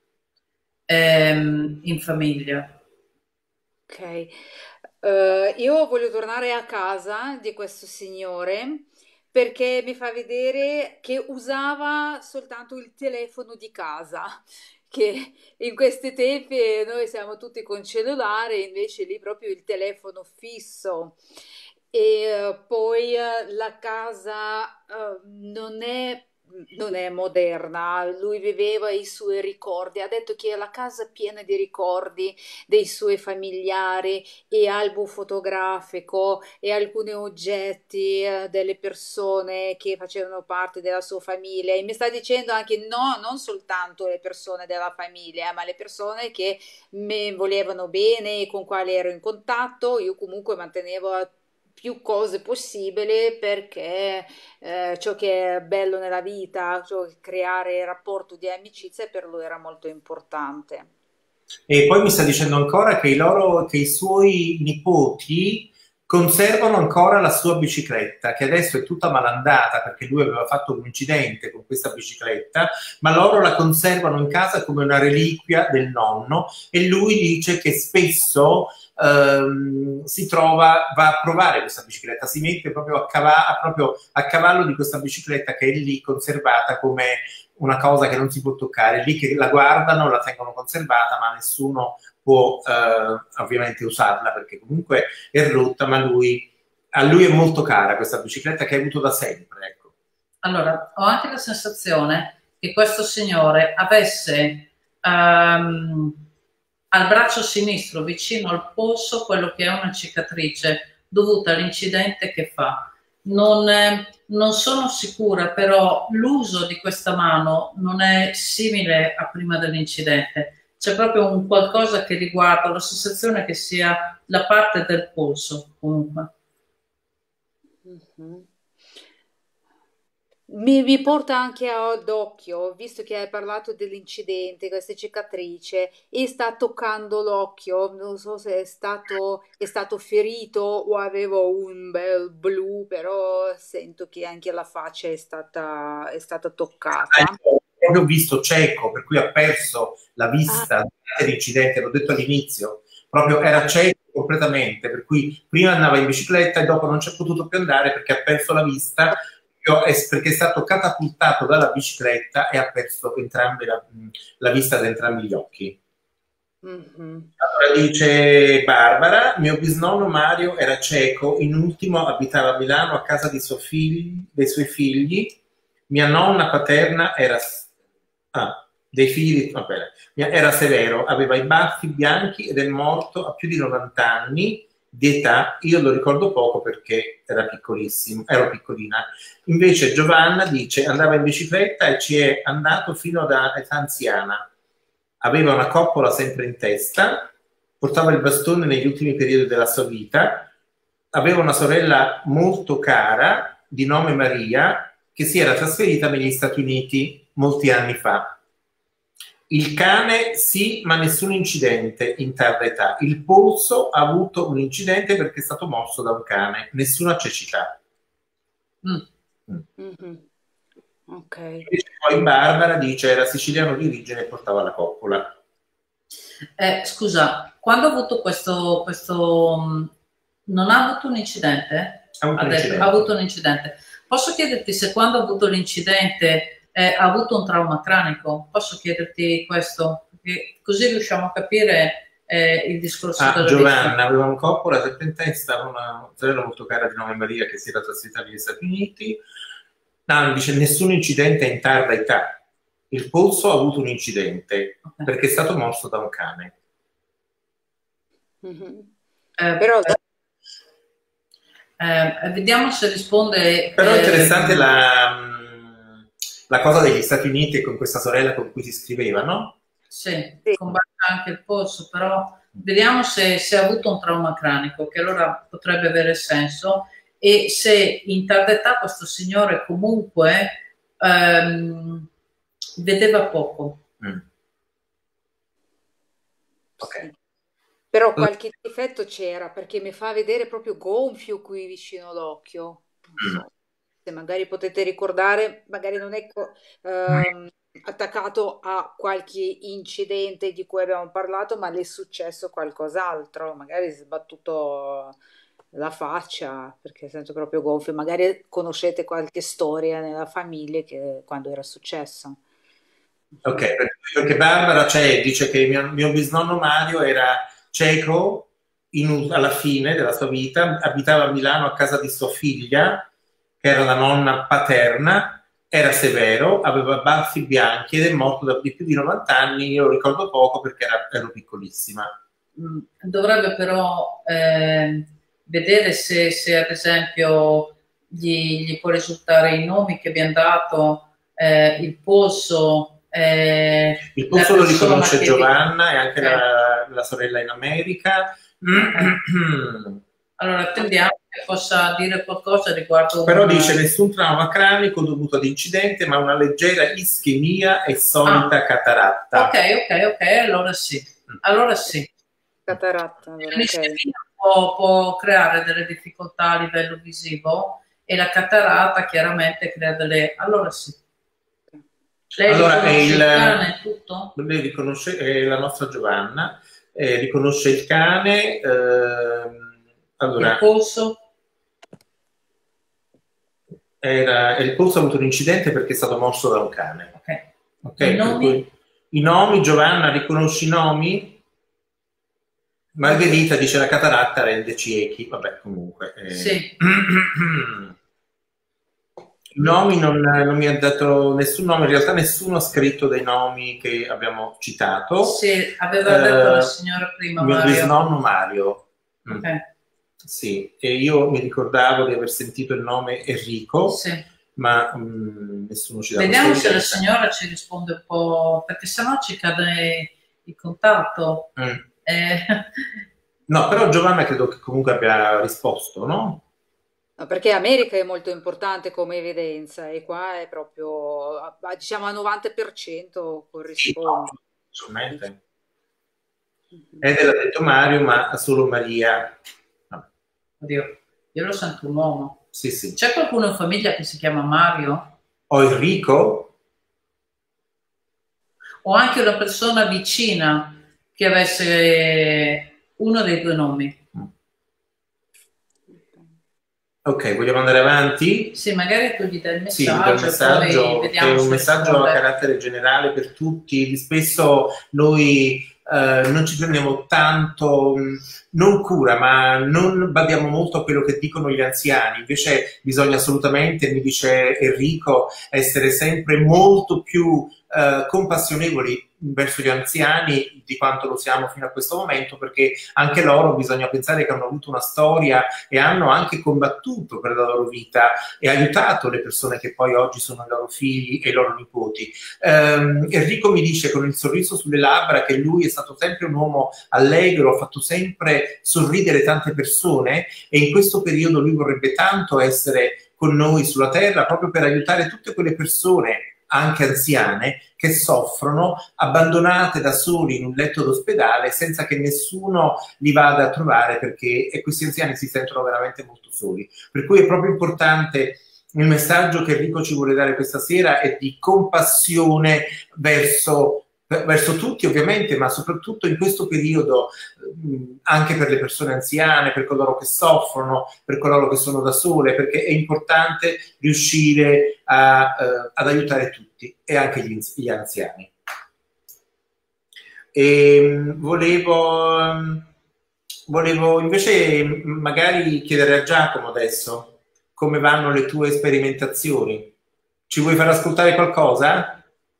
in famiglia. Ok. Io voglio tornare a casa di questo signore perché mi fa vedere che usava soltanto il telefono di casa, che in questi tempi noi siamo tutti con cellulare, invece lì proprio il telefono fisso. E poi la casa non è moderna, lui viveva i suoi ricordi, ha detto che la casa è piena di ricordi dei suoi familiari e album fotografico e alcuni oggetti delle persone che facevano parte della sua famiglia e mi sta dicendo anche no, non soltanto le persone della famiglia, ma le persone che mi volevano bene e con quali ero in contatto, io comunque mantenevo più cose possibile perché ciò che è bello nella vita, cioè creare rapporto di amicizia per lui era molto importante. E poi mi sta dicendo ancora che che i suoi nipoti conservano ancora la sua bicicletta, che adesso è tutta malandata perché lui aveva fatto un incidente con questa bicicletta, ma loro la conservano in casa come una reliquia del nonno e lui dice che spesso va a provare questa bicicletta, si mette proprio a cavallo di questa bicicletta che è lì conservata come una cosa che non si può toccare, lì che la guardano, la tengono conservata, ma nessuno può ovviamente usarla perché comunque è rotta, ma a lui è molto cara questa bicicletta che ha avuto da sempre. Ecco. Allora, ho anche la sensazione che questo signore avesse al braccio sinistro, vicino al polso, quello che è una cicatrice dovuta all'incidente che fa. Non sono sicura, però l'uso di questa mano non è simile a prima dell'incidente. C'è proprio un qualcosa che riguarda la sensazione che sia la parte del polso, comunque. Mhm. mi porta anche ad occhio, visto che hai parlato dell'incidente, questa cicatrice, e sta toccando l'occhio. Non so se è stato ferito o avevo un bel blu, però sento che anche la faccia è stata toccata. Proprio visto cieco, per cui ha perso la Ah, vista durante l'incidente, l'ho detto all'inizio, proprio era cieco completamente, per cui prima andava in bicicletta e dopo non c'è potuto più andare perché ha perso la vista, perché è stato catapultato dalla bicicletta e ha perso entrambe la vista da entrambi gli occhi. mhm. Allora dice Barbara, mio bisnonno Mario era cieco, in ultimo abitava a Milano a casa dei suoi figli, mia nonna paterna era, dei figli, va bene, era severo, aveva i baffi bianchi ed è morto a più di 90 anni di età, io lo ricordo poco perché era piccolissimo, ero piccolina. Invece Giovanna dice andava in bicicletta e ci è andato fino ad età anziana. Aveva una coppola sempre in testa, portava il bastone negli ultimi periodi della sua vita, aveva una sorella molto cara di nome Maria che si era trasferita negli Stati Uniti molti anni fa. Il cane sì, ma nessun incidente in tarda età. Il polso ha avuto un incidente perché è stato morso da un cane, nessuna cecità. Mhm. Ok. Invece poi Barbara dice era siciliano di origine e portava la coppola. Scusa, quando ha avuto non ha avuto un incidente? Ha avuto un incidente. Ha avuto un incidente. Posso chiederti se quando ha avuto l'incidente ha avuto un trauma cranico? Posso chiederti questo? Perché così riusciamo a capire il discorso della Giovanna vista. aveva un coppola sempre in testa, una sorella molto cara di nome Maria che si era trasferita negli Stati Uniti. No, dice nessun incidente in tarda età. Il polso ha avuto un incidente perché è stato morso da un cane. Mhm. Però vediamo se risponde. Però è interessante la cosa degli Stati Uniti e con questa sorella con cui si scriveva, no? Sì, combatte anche il polso, però vediamo se ha avuto un trauma cranico, che allora potrebbe avere senso, e se in tarda età questo signore comunque vedeva poco. Ok. Però qualche difetto c'era perché mi fa vedere proprio gonfio qui vicino l'occhio. Non so se magari potete ricordare, magari non è attaccato a qualche incidente di cui abbiamo parlato, ma le è successo qualcos'altro. Magari si è sbattuto la faccia perché sento proprio gonfio. Magari conoscete qualche storia nella famiglia che quando era successo. Ok, perché Barbara dice che mio bisnonno Mario era cieco alla fine della sua vita, abitava a Milano a casa di sua figlia, che era la nonna paterna, era severo, aveva baffi bianchi ed è morto di più di 90 anni, io lo ricordo poco perché ero piccolissima. Dovrebbe però vedere se ad esempio gli può risultare i nomi che abbiamo dato, il polso. Il polso lo riconosce Giovanna e anche la sorella in America. Allora attendiamo che possa dire qualcosa riguardo. Però dice nessun trauma cranico dovuto ad incidente, ma una leggera ischemia e solita cataratta. Ok, allora sì. Allora sì. Cataratta. L'ischemia può creare delle difficoltà a livello visivo e la cataratta chiaramente crea delle. Allora sì. Lei riconosce il cane tutto? Lei riconosce la nostra Giovanna, riconosce il cane. Allora, il polso? Il polso ha avuto un incidente perché è stato morso da un cane. Ok. I nomi? I nomi, Giovanna, riconosci i nomi? Margherita dice la cataratta rende ciechi. Vabbè, comunque. Sì. I nomi non mi ha dato nessun nome, in realtà nessuno ha scritto dei nomi che abbiamo citato. Sì, aveva detto la signora prima, mio bisnonno Mario. Ok. Sì, e io mi ricordavo di aver sentito il nome Enrico, sì. Ma nessuno ci dà. Vediamo se la signora ci risponde un po', perché sennò ci cade il contatto. No, però Giovanna credo che comunque abbia risposto, no? No, perché America è molto importante come evidenza e qua è proprio, diciamo, al 90% Sì, no, corrisponde. assolutamente. Mhm. Ed l'ha detto Mario, ma solo Maria. Vabbè. Oddio, io lo sento un uomo. Sì, sì. C'è qualcuno in famiglia che si chiama Mario? O Enrico? O anche una persona vicina che avesse uno dei due nomi? Ok, vogliamo andare avanti? Sì, magari tu gli dai il Sì, vi do il messaggio e poi messaggio, che è vediamo un se messaggio a risponde. carattere generale per tutti. Spesso noi non ci prendiamo tanto, non cura, ma non badiamo molto a quello che dicono gli anziani. Invece bisogna assolutamente, mi dice Enrico, essere sempre molto più compassionevoli verso gli anziani di quanto lo siamo fino a questo momento, perché anche loro bisogna pensare che hanno avuto una storia e hanno anche combattuto per la loro vita e aiutato le persone che poi oggi sono i loro figli e i loro nipoti. Enrico mi dice con il sorriso sulle labbra che lui è stato sempre un uomo allegro, ha fatto sempre sorridere tante persone e in questo periodo lui vorrebbe tanto essere con noi sulla terra proprio per aiutare tutte quelle persone anche anziane, che soffrono, abbandonate da soli in un letto d'ospedale senza che nessuno li vada a trovare, perché questi anziani si sentono veramente molto soli. Per cui è proprio importante il messaggio che Enrico ci vuole dare questa sera è di compassione verso tutti ovviamente, ma soprattutto in questo periodo anche per le persone anziane, per coloro che soffrono, per coloro che sono da sole, perché è importante riuscire ad aiutare tutti e anche gli anziani. E volevo invece magari chiedere a Giacomo adesso come vanno le tue sperimentazioni. Ci vuoi far ascoltare qualcosa?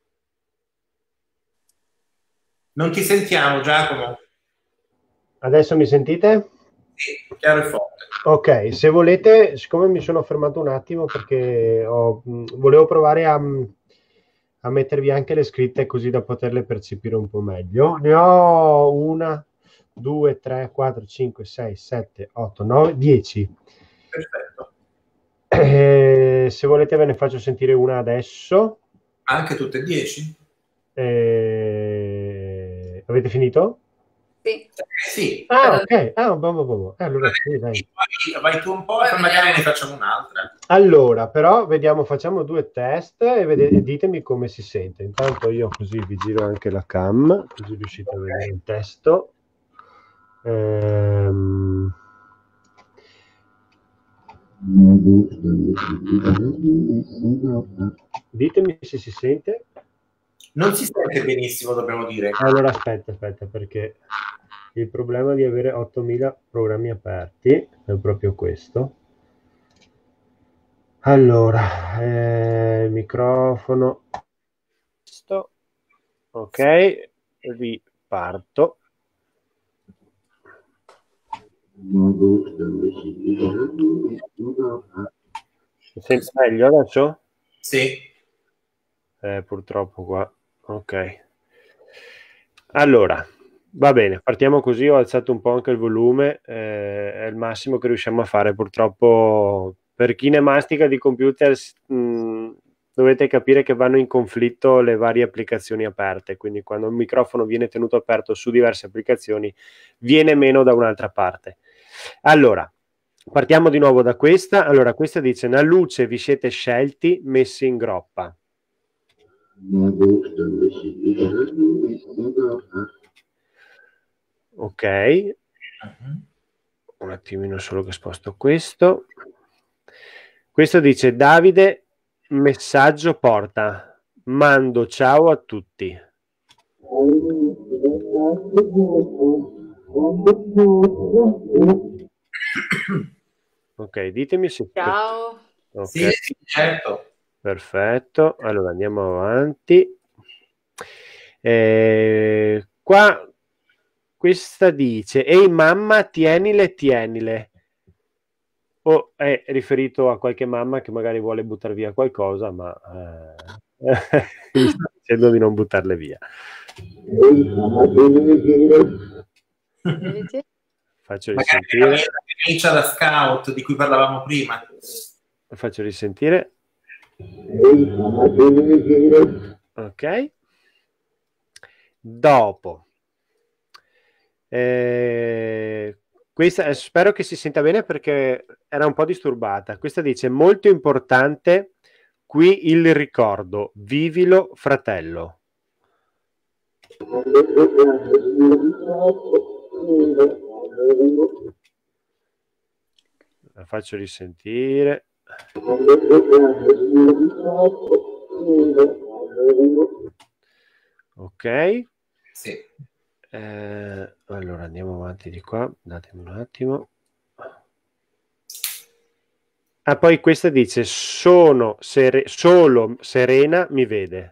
Non ti sentiamo, Giacomo. Adesso mi sentite? Sì, chiaro e forte. Ok, se volete, siccome mi sono fermato un attimo perché volevo provare a mettervi anche le scritte così da poterle percepire un po' meglio. Ne ho 1, 2, 3, 4, 5, 6, 7, 8, 9, 10. Perfetto. Se volete ve ne faccio sentire una adesso. Anche tutte e 10? Avete finito? Sì. Sì. Ah, ok. Allora sì, dai. Vai tu un po' e poi magari ne facciamo un'altra. Allora, però vediamo, facciamo 2 test e ditemi come si sente. Intanto io così vi giro anche la cam, così riuscite a vedere il testo. Ditemi se si sente. Non si sente benissimo, dobbiamo dire. Allora aspetta, perché il problema di avere 8000 programmi aperti è proprio questo. Allora, il microfono. Ok, riparto. Mi senti meglio adesso? Sì. Purtroppo qua. Ok. Allora, va bene, partiamo così. Ho alzato un po' anche il volume, è il massimo che riusciamo a fare. Purtroppo per chi ne mastica di computer dovete capire che vanno in conflitto le varie applicazioni aperte, quindi quando il microfono viene tenuto aperto su diverse applicazioni viene meno da un'altra parte. Allora, partiamo di nuovo da questa. Allora, questa dice: una luce vi siete scelti, messi in groppa. Ok, un attimino solo che sposto questo. Questo dice: Davide, messaggio porta, mando ciao a tutti. Ok, ditemi se... Ciao. Okay. Sì, certo. Perfetto, allora andiamo avanti. Qua questa dice: ehi mamma, tienile. O è riferito a qualche mamma che magari vuole buttare via qualcosa, ma sta dicendo di non buttarle via. Faccio Magari risentire. la camicia da scout di cui parlavamo prima. Faccio risentire. Ok. Dopo. Questa, spero che si senta bene perché era un po' disturbata. Questa dice: molto importante qui il ricordo, vivilo fratello. La faccio risentire. Ok. Sì. Allora andiamo avanti di qua, datemi un attimo. Poi questa dice: solo Serena mi vede.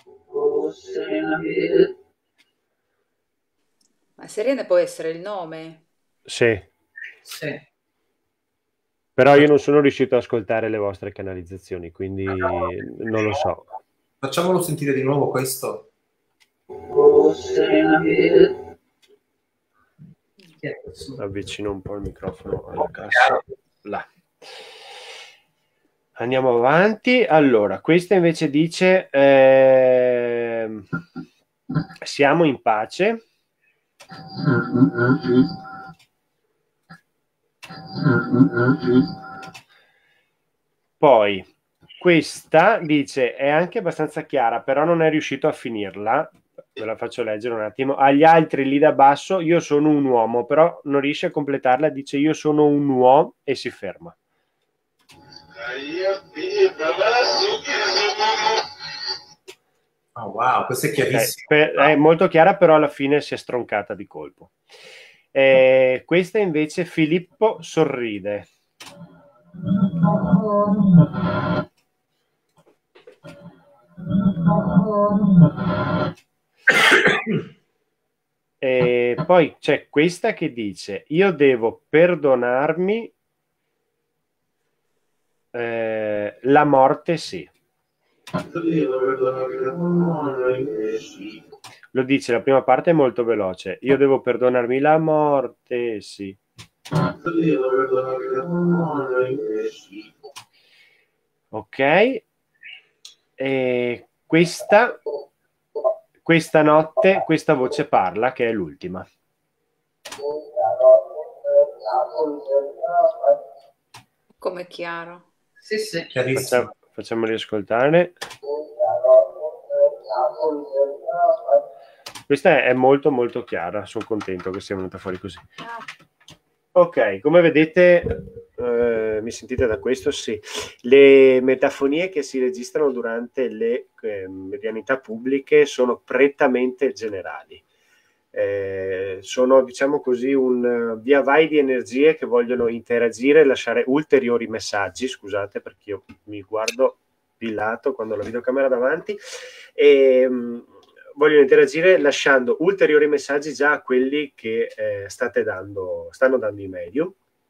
Ma Serena può essere il nome? Sì. Sì. Però io non sono riuscito ad ascoltare le vostre canalizzazioni, quindi non lo so. Facciamolo sentire di nuovo questo. Avvicino un po' il microfono alla cassa. Là. Andiamo avanti. Allora, questa invece dice: siamo in pace. Poi questa dice: è anche abbastanza chiara, però non è riuscito a finirla. Ve la faccio leggere un attimo. Agli altri lì da basso: io sono un uomo, però non riesce a completarla. Dice: io sono un uomo, e si ferma. Oh, wow, questo è chiarissimo. Okay. È molto chiara, però alla fine si è stroncata di colpo. Questa invece: Filippo sorride. E poi c'è questa che dice: io devo perdonarmi la morte, sì. Lo dice, la prima parte è molto veloce. Io devo perdonarmi la morte, sì. Ok. E questa notte questa voce parla, che è l'ultima. Come chiaro. Sì, sì. Facciamo riascoltare. Questa è molto molto chiara, sono contento che sia venuta fuori così. Ok, come vedete, mi sentite da questo? Sì. Le metafonie che si registrano durante le medianità pubbliche sono prettamente generali. Sono, diciamo così, un via vai di energie che vogliono interagire e lasciare ulteriori messaggi. Scusate perché io mi guardo di lato quando ho la videocamera davanti, e vogliono interagire lasciando ulteriori messaggi già a quelli che stanno dando i medium.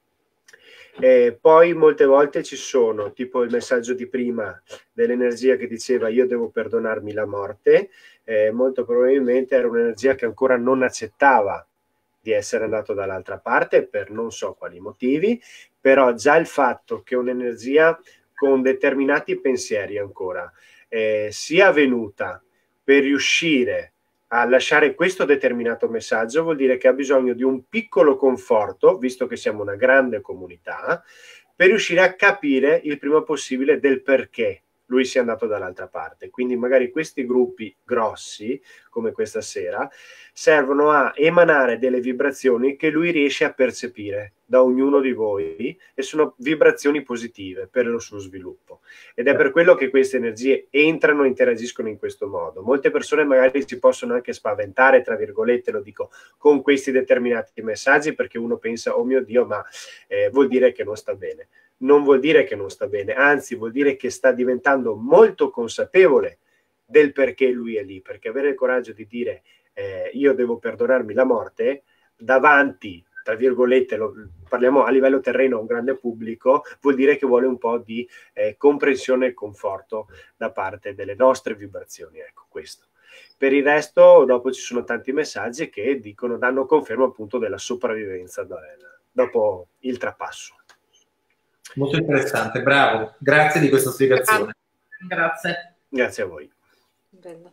Poi molte volte ci sono, tipo il messaggio di prima dell'energia che diceva: io devo perdonarmi la morte. Molto probabilmente era un'energia che ancora non accettava di essere andato dall'altra parte per non so quali motivi, però già il fatto che un'energia con determinati pensieri ancora sia venuta per riuscire a lasciare questo determinato messaggio, vuol dire che ha bisogno di un piccolo conforto, visto che siamo una grande comunità, per riuscire a capire il prima possibile del perché lui sia andato dall'altra parte. Quindi magari questi gruppi grossi, come questa sera, servono a emanare delle vibrazioni che lui riesce a percepire da ognuno di voi, e sono vibrazioni positive per lo suo sviluppo. Ed è per quello che queste energie entrano e interagiscono in questo modo. Molte persone magari si possono anche spaventare, tra virgolette, lo dico, con questi determinati messaggi, perché uno pensa: oh mio Dio, ma vuol dire che non sta bene. Non vuol dire che non sta bene, anzi vuol dire che sta diventando molto consapevole del perché lui è lì, perché avere il coraggio di dire io devo perdonarmi la morte davanti, tra virgolette, parliamo a livello terreno a un grande pubblico, vuol dire che vuole un po' di comprensione e conforto da parte delle nostre vibrazioni, ecco questo. Per il resto, dopo ci sono tanti messaggi che danno conferma appunto della sopravvivenza dopo il trapasso. Molto interessante, bravo, grazie di questa spiegazione. Grazie. Grazie a voi. Bello.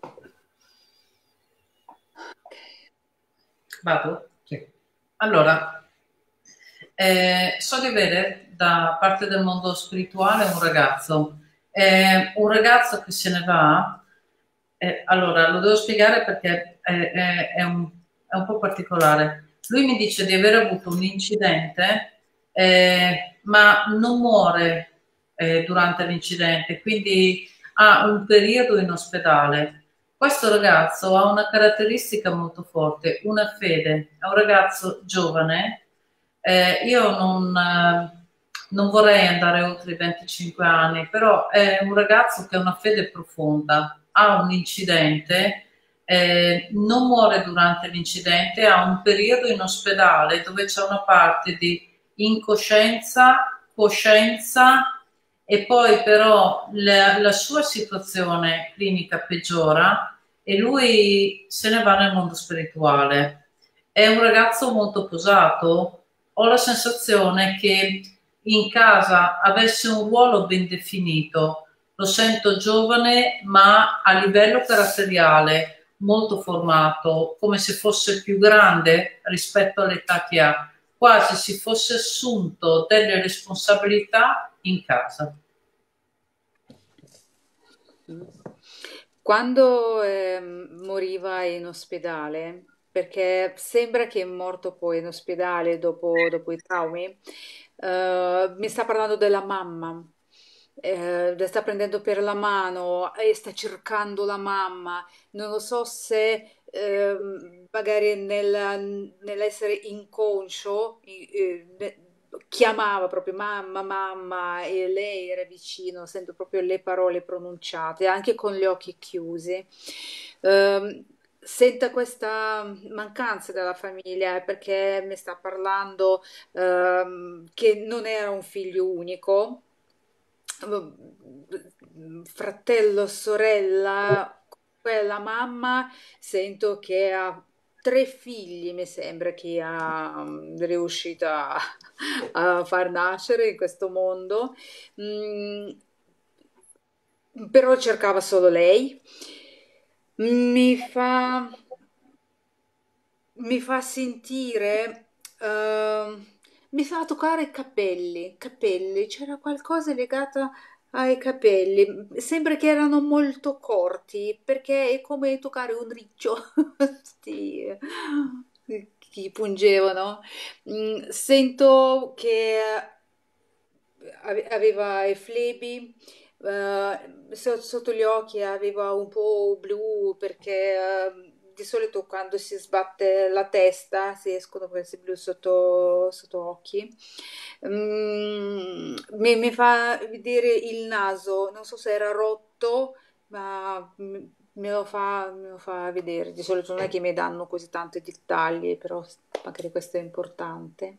Vado? Sì. Allora, so di avere da parte del mondo spirituale un ragazzo che se ne va. Allora, lo devo spiegare perché è un po' particolare. Lui mi dice di aver avuto un incidente, ma non muore durante l'incidente, quindi ha un periodo in ospedale. Questo ragazzo ha una caratteristica molto forte, una fede. È un ragazzo giovane. Io non vorrei andare oltre i 25 anni, però è un ragazzo che ha una fede profonda. Ha un incidente, non muore durante l'incidente, ha un periodo in ospedale dove c'è una parte di incoscienza, coscienza, e poi però la sua situazione clinica peggiora e lui se ne va nel mondo spirituale. È un ragazzo molto posato. Ho la sensazione che in casa avesse un ruolo ben definito. Lo sento giovane, ma a livello caratteriale molto formato, come se fosse più grande rispetto all'età che ha, quasi si fosse assunto delle responsabilità in casa. Quando moriva in ospedale, perché sembra che è morto poi in ospedale dopo i traumi, mi sta parlando della mamma, la sta prendendo per la mano e sta cercando la mamma. Non lo so se magari nell'essere inconscio chiamava proprio mamma, mamma, e lei era vicino, sento proprio le parole pronunciate, anche con gli occhi chiusi. Senta questa mancanza della famiglia perché mi sta parlando che non era un figlio unico, fratello, sorella, quella mamma sento che ha tre figli, mi sembra che ha riuscita a far nascere in questo mondo. Mm, però cercava solo lei. Mi fa, mi fa sentire, mi fa toccare i capelli, c'era qualcosa legato ai capelli, sembra che erano molto corti, perché è come toccare un riccio, sti- che pungevano. Sento che aveva i flebi, sotto gli occhi aveva un po' blu perché di solito quando si sbatte la testa si escono questi blu sotto occhi. Mi fa vedere il naso, non so se era rotto, ma me lo fa vedere. Di solito non è che mi danno così tanti dettagli, però magari questo è importante.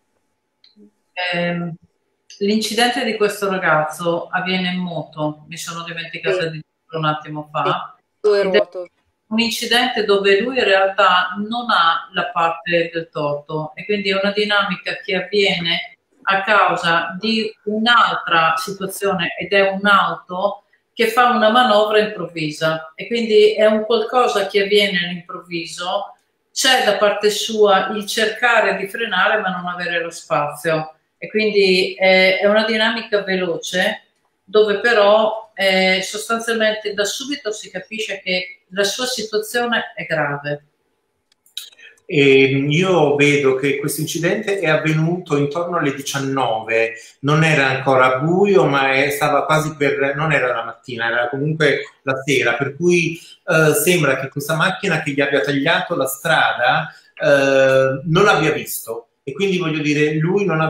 L'incidente di questo ragazzo avviene in moto, mi sono dimenticata Sì, di dirlo un attimo sì, fa, due ed è ruote. un incidente dove lui in realtà non ha la parte del torto e quindi è una dinamica che avviene a causa di un'altra situazione ed è un'auto che fa una manovra improvvisa e quindi è un qualcosa che avviene all'improvviso, c'è da parte sua il cercare di frenare ma non avere lo spazio e quindi è una dinamica veloce dove però sostanzialmente da subito si capisce che la sua situazione è grave. E io vedo che questo incidente è avvenuto intorno alle 19, non era ancora buio, ma stava quasi non era la mattina, era comunque la sera, per cui sembra che questa macchina che gli abbia tagliato la strada non l'abbia visto e quindi voglio dire, lui non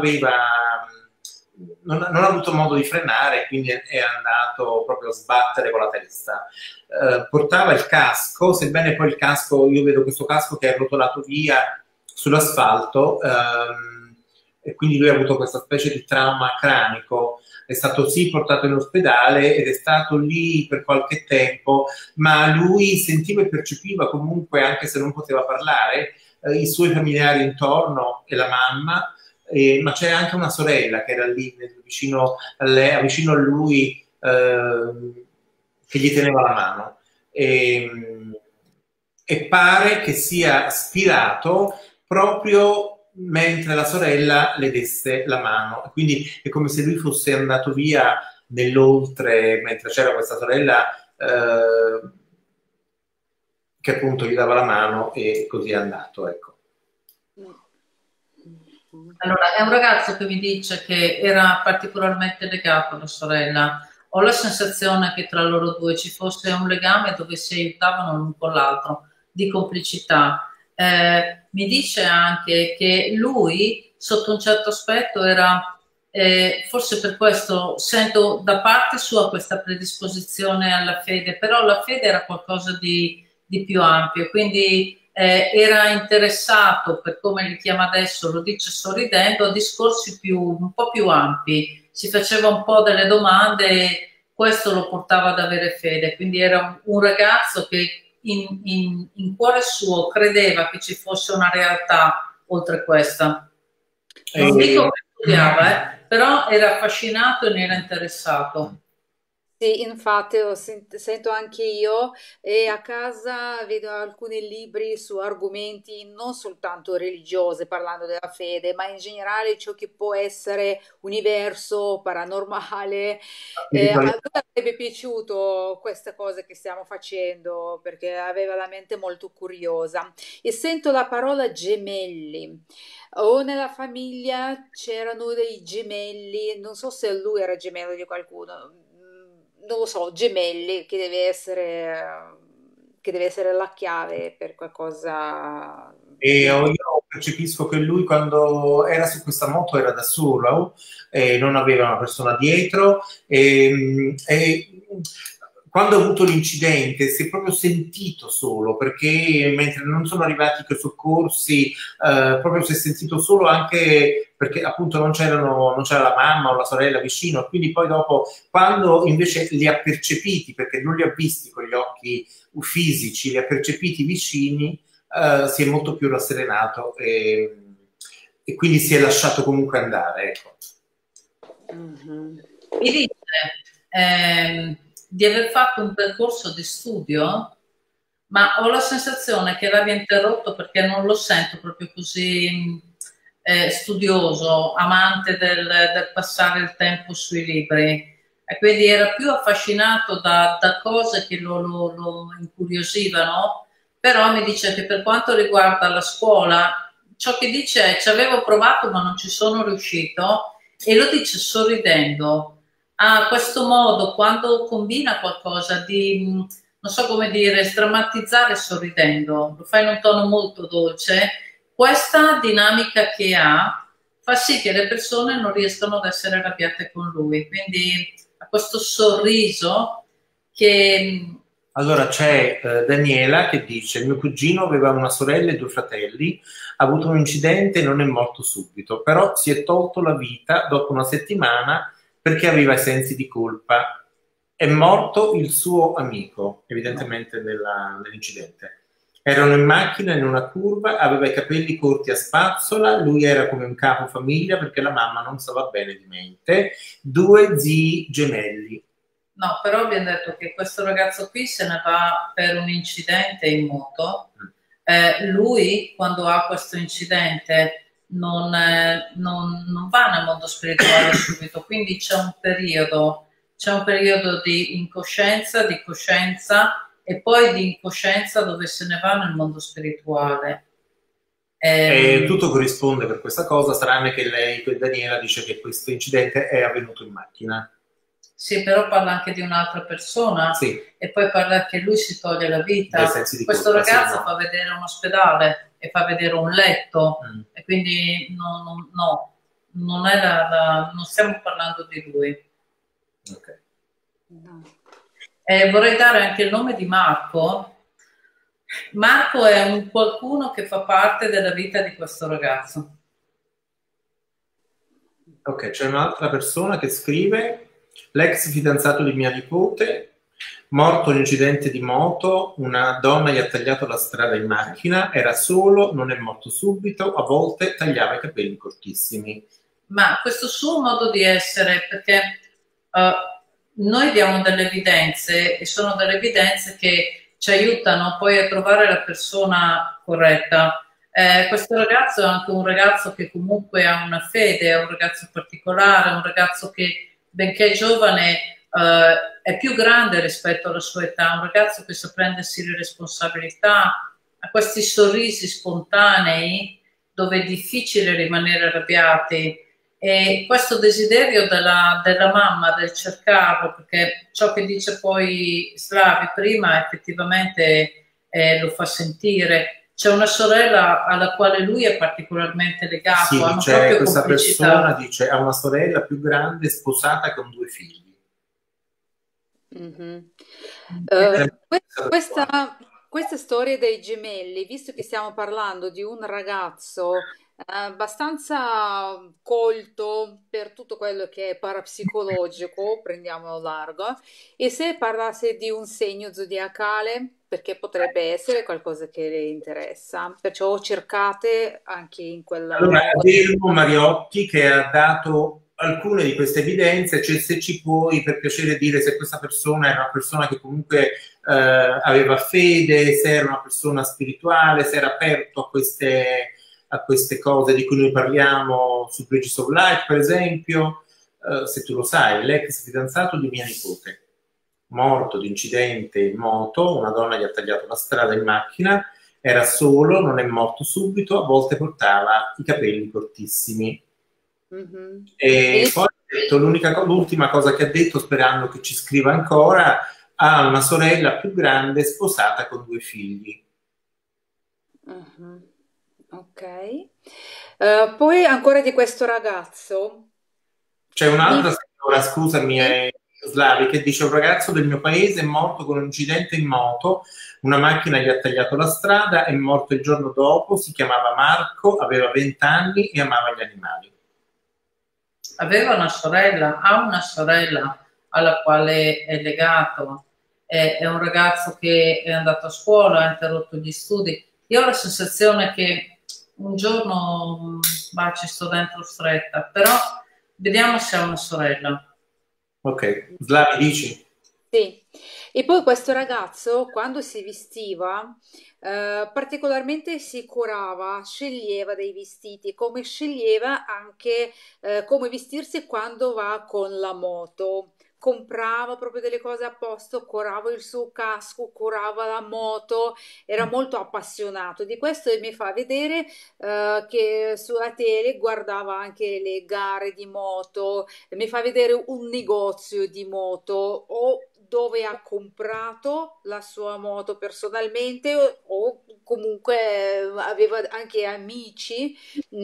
ha avuto modo di frenare, quindi è andato proprio a sbattere con la testa. Portava il casco, sebbene poi il casco, io vedo questo casco che è rotolato via sull'asfalto, e quindi lui ha avuto questa specie di trauma cranico. È stato sì portato in ospedale ed è stato lì per qualche tempo, ma lui sentiva e percepiva comunque, anche se non poteva parlare, i suoi familiari intorno e la mamma, ma c'era anche una sorella che era lì vicino a lui, che gli teneva la mano. E pare che sia spirato proprio mentre la sorella le desse la mano. Quindi è come se lui fosse andato via nell'oltre, mentre c'era questa sorella che appunto gli dava la mano, e così è andato, ecco. Allora, è un ragazzo che mi dice che era particolarmente legato alla sorella. Ho la sensazione che tra loro due ci fosse un legame dove si aiutavano l'un con l'altro, di complicità. Mi dice anche che lui, sotto un certo aspetto, era, forse per questo sento da parte sua questa predisposizione alla fede, però la fede era qualcosa di più ampio, quindi era interessato, per come li chiama adesso, lo dice sorridendo, a discorsi un po' più ampi. Si faceva un po' delle domande e questo lo portava ad avere fede. Quindi era un ragazzo che in cuore suo credeva che ci fosse una realtà oltre questa. Non dico che studiava, però era affascinato e ne era interessato. Sì, infatti sento anche io, e a casa vedo alcuni libri su argomenti non soltanto religiosi, parlando della fede, ma in generale ciò che può essere universo, paranormale. A lui sarebbe piaciuto queste cose che stiamo facendo perché aveva la mente molto curiosa. E sento la parola gemelli. O nella famiglia c'erano dei gemelli, non so se lui era gemello di qualcuno, non lo so, gemelli, che deve essere la chiave per qualcosa. E io percepisco che lui, quando era su questa moto, era da solo, non aveva una persona dietro, e quando ha avuto l'incidente si è proprio sentito solo, perché mentre non sono arrivati i soccorsi, proprio si è sentito solo, anche perché appunto non c'era la mamma o la sorella vicino. Quindi poi dopo, quando invece li ha percepiti, perché non li ha visti con gli occhi fisici, li ha percepiti vicini, si è molto più rasserenato, e quindi si è lasciato comunque andare, ecco. Mi dice di aver fatto un percorso di studio, ma ho la sensazione che l'abbia interrotto perché non lo sento proprio così studioso, amante del passare il tempo sui libri, e quindi era più affascinato da cose che lo incuriosivano. Però mi dice che per quanto riguarda la scuola, ciò che dice è: ci avevo provato ma non ci sono riuscito, e lo dice sorridendo. Ha questo modo, quando combina qualcosa, di, non so come dire, strammatizzare sorridendo, lo fa in un tono molto dolce. Questa dinamica che ha fa sì che le persone non riescano ad essere arrabbiate con lui, quindi ha questo sorriso che... Allora c'è Daniela che dice: mio cugino aveva una sorella e 2 fratelli, ha avuto un incidente e non è morto subito, però si è tolto la vita dopo una settimana perché aveva i sensi di colpa. È morto il suo amico, evidentemente nell'incidente. Erano in macchina in una curva, aveva i capelli corti a spazzola, lui era come un capofamiglia perché la mamma non stava bene di mente, 2 zii gemelli. No, però abbiamo detto che questo ragazzo qui se ne va per un incidente in moto. Lui, quando ha questo incidente, non va nel mondo spirituale subito, quindi c'è un periodo di incoscienza, di coscienza, e poi di incoscienza dove se ne va nel mondo spirituale. Tutto corrisponde per questa cosa, tranne che lei, Daniela, dice che questo incidente è avvenuto in macchina. Sì, però parla anche di un'altra persona, sì. E poi parla che lui si toglie la vita. Questo ragazzo fa vedere un ospedale e fa vedere un letto, e quindi non stiamo parlando di lui. Okay. No. Vorrei dare anche il nome di Marco. Marco è qualcuno che fa parte della vita di questo ragazzo. Ok, c'è un'altra persona che scrive: l'ex fidanzato di mia nipote, morto in incidente di moto, una donna gli ha tagliato la strada in macchina, era solo, non è morto subito, a volte tagliava i capelli cortissimi. Ma questo suo modo di essere, perché noi diamo delle evidenze e sono delle evidenze che ci aiutano poi a trovare la persona corretta. Questo ragazzo è anche un ragazzo che comunque ha una fede, è un ragazzo particolare, un ragazzo che, benché giovane, è più grande rispetto alla sua età, un ragazzo che sa prendersi le responsabilità, ha questi sorrisi spontanei dove è difficile rimanere arrabbiati. E questo desiderio della mamma del cercarlo, perché ciò che dice poi Slavi prima effettivamente lo fa sentire. C'è una sorella alla quale lui è particolarmente legato. Sì, hanno c'è proprio questa complicità. persona, dice, ha una sorella più grande sposata con 2 figli. Questa storia dei gemelli, visto che stiamo parlando di un ragazzo abbastanza colto per tutto quello che è parapsicologico, prendiamolo largo, e se parlasse di un segno zodiacale, perché potrebbe essere qualcosa che le interessa, perciò cercate anche in quella... Allora, Adelmo Mariotti che ha dato alcune di queste evidenze, cioè se ci puoi per piacere dire se questa persona era una persona che comunque aveva fede, se era una persona spirituale, se era aperto a queste cose di cui noi parliamo su Bridges of Life, per esempio, se tu lo sai, l'ex fidanzato di mia nipote, morto di incidente in moto, una donna gli ha tagliato la strada in macchina, era solo, non è morto subito, a volte portava i capelli cortissimi. E poi ha detto, l'ultima cosa che ha detto, sperando che ci scriva ancora, ha una sorella più grande sposata con 2 figli. Ok. Poi ancora di questo ragazzo. C'è un'altra signora, scusami, Slavi, che dice: un ragazzo del mio paese è morto con un incidente in moto, una macchina gli ha tagliato la strada, è morto il giorno dopo, si chiamava Marco, aveva 20 anni e amava gli animali. Aveva una sorella, ha una sorella alla quale è legato, è un ragazzo che è andato a scuola, ha interrotto gli studi. Io ho la sensazione che un giorno ci sto dentro stretta, però vediamo se ha una sorella. Ok, Slavi, dici? Sì, e poi questo ragazzo quando si vestiva particolarmente si curava, sceglieva dei vestiti, come sceglieva anche come vestirsi quando va con la moto. Comprava proprio delle cose a posto, curava il suo casco, curava la moto, era molto appassionato di questo e mi fa vedere che sulla tele guardava anche le gare di moto, mi fa vedere un negozio di moto o dove ha comprato la sua moto personalmente o comunque aveva anche amici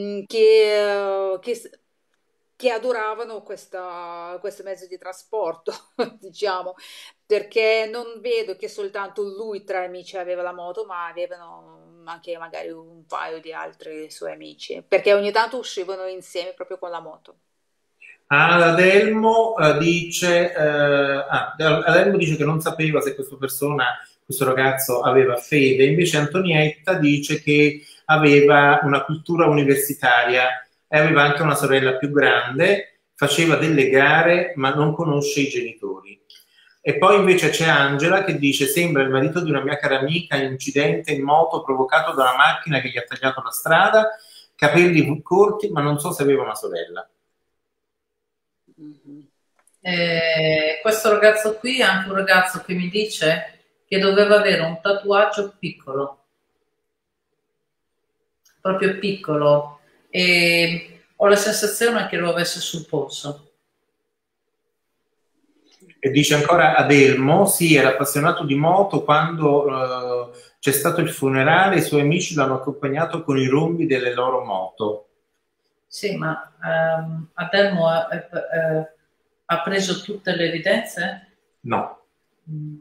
che adoravano questo mezzo di trasporto, diciamo, perché non vedo che soltanto lui tra amici aveva la moto, ma avevano anche magari un paio di altri suoi amici, perché ogni tanto uscivano insieme proprio con la moto. Adelmo dice che non sapeva se questo ragazzo aveva fede, invece Antonietta dice che aveva una cultura universitaria e aveva anche una sorella più grande, faceva delle gare ma non conosce i genitori. E poi invece c'è Angela che dice: sembra il marito di una mia cara amica in incidente in moto provocato da una macchina che gli ha tagliato la strada, capelli corti, ma non so se aveva una sorella. Questo ragazzo qui è anche un ragazzo che mi dice che doveva avere un tatuaggio piccolo, proprio piccolo, e ho la sensazione che lo avesse sul polso. E dice ancora Adelmo, sì, era appassionato di moto, quando c'è stato il funerale i suoi amici l'hanno accompagnato con i rombi delle loro moto. Sì, ma Adelmo ha preso tutte le evidenze? No.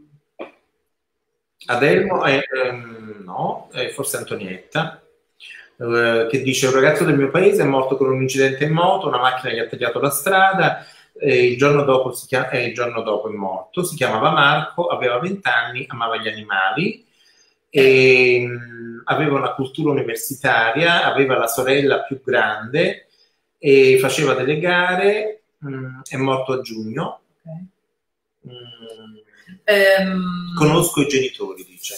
Adelmo no, forse Antonietta. che dice: un ragazzo del mio paese è morto con un incidente in moto, una macchina gli ha tagliato la strada, il giorno dopo il giorno dopo è morto, si chiamava Marco, aveva 20 anni, amava gli animali, e aveva una cultura universitaria, aveva la sorella più grande e faceva delle gare, è morto a giugno. Conosco i genitori, dice.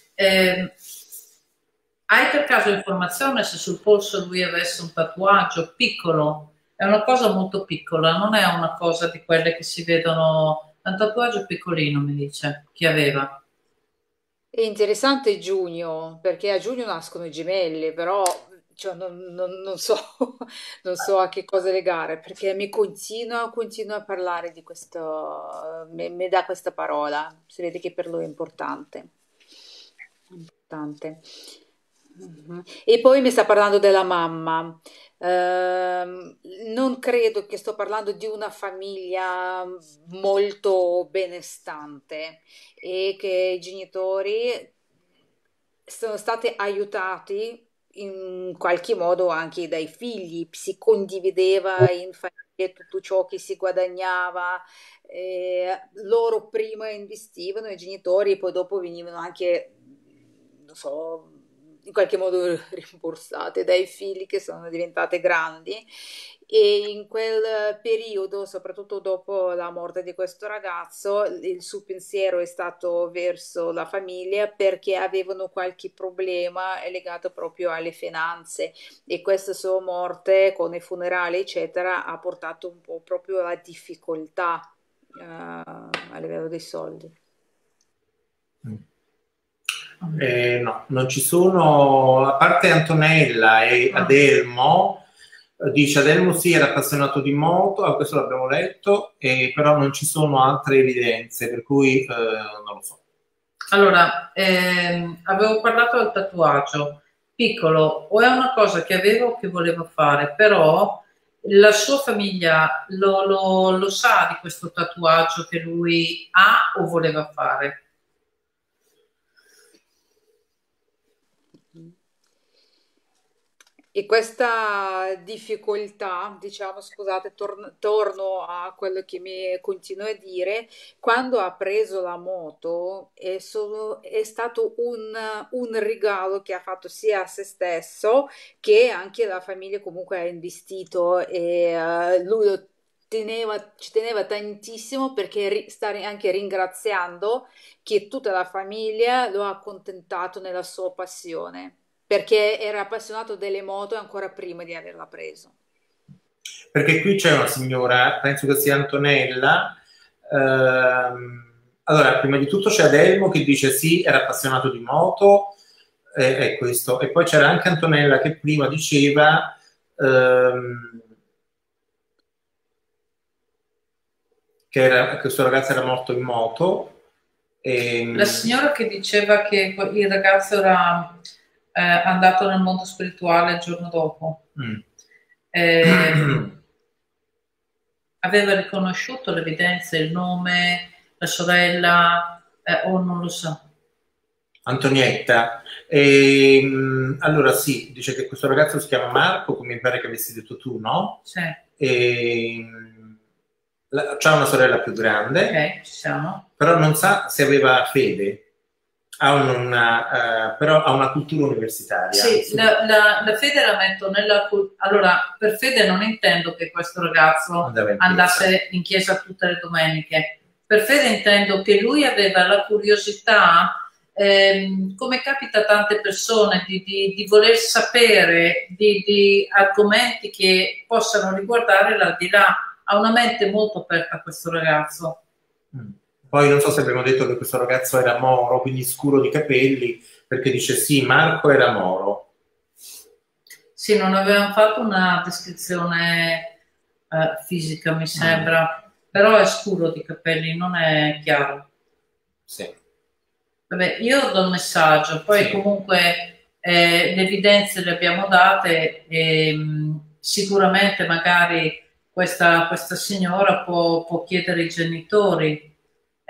Hai per caso informazione se sul polso lui avesse un tatuaggio piccolo? È una cosa molto piccola, non è una cosa di quelle che si vedono, è un tatuaggio piccolino, mi dice, che aveva. È interessante giugno, perché a giugno nascono i gemelli, però cioè, non so, non so a che cosa legare, perché continua a parlare di questo, mi dà questa parola, si vede che per lui è importante. Importante. Mhm. E poi mi sta parlando della mamma. Non credo che sto parlando di una famiglia molto benestante e che i genitori sono stati aiutati in qualche modo anche dai figli, si condivideva in famiglia tutto ciò che si guadagnava, loro prima investivano i genitori e poi dopo venivano anche, non so, in qualche modo rimborsate dai figli che sono diventate grandi e in quel periodo, soprattutto dopo la morte di questo ragazzo, il suo pensiero è stato verso la famiglia perché avevano qualche problema legato proprio alle finanze e questa sua morte con i funerali, eccetera, ha portato un po' proprio alla difficoltà a livello dei soldi. No, non ci sono, a parte Antonella e Adelmo. Dice Adelmo sì, era appassionato di moto, questo l'abbiamo letto, però non ci sono altre evidenze, per cui non lo so. Allora, avevo parlato del tatuaggio piccolo, o è una cosa che avevo o che volevo fare, però la sua famiglia lo sa di questo tatuaggio che lui ha o voleva fare? E questa difficoltà, diciamo, scusate, torno a quello che mi continuo a dire, quando ha preso la moto è stato un regalo che ha fatto sia a se stesso che anche la famiglia comunque ha investito e lui ci teneva tantissimo perché sta anche ringraziando che tutta la famiglia lo ha accontentato nella sua passione perché era appassionato delle moto ancora prima di averla preso. Perché qui c'è una signora, penso che sia Antonella, allora prima di tutto c'è Adelmo che dice sì, era appassionato di moto, è questo, e poi c'era anche Antonella che prima diceva che questo ragazzo era morto in moto. La signora che diceva che il ragazzo era andato nel mondo spirituale il giorno dopo. Aveva riconosciuto l'evidenza, il nome, la sorella, o non lo sa? Antonietta. Allora sì, dice che questo ragazzo si chiama Marco, come mi pare che avessi detto tu, no? Sì. C'ha una sorella più grande, Ok, ci siamo. Però non sa se aveva fede. Però ha una cultura universitaria. Sì, la fede la metto nella... Allora, per fede non intendo che questo ragazzo andasse in chiesa tutte le domeniche. Per fede intendo che lui aveva la curiosità, come capita a tante persone, di voler sapere di argomenti che possano riguardare l'aldilà. Ha una mente molto aperta questo ragazzo. Poi non so se abbiamo detto che questo ragazzo era moro, quindi scuro di capelli, perché dice sì, Marco era moro. Sì, non avevamo fatto una descrizione fisica, mi sembra, però è scuro di capelli, non è chiaro. Sì. Vabbè, io do il messaggio, poi sì. Comunque le evidenze le abbiamo date e sicuramente magari questa signora può chiedere ai genitori.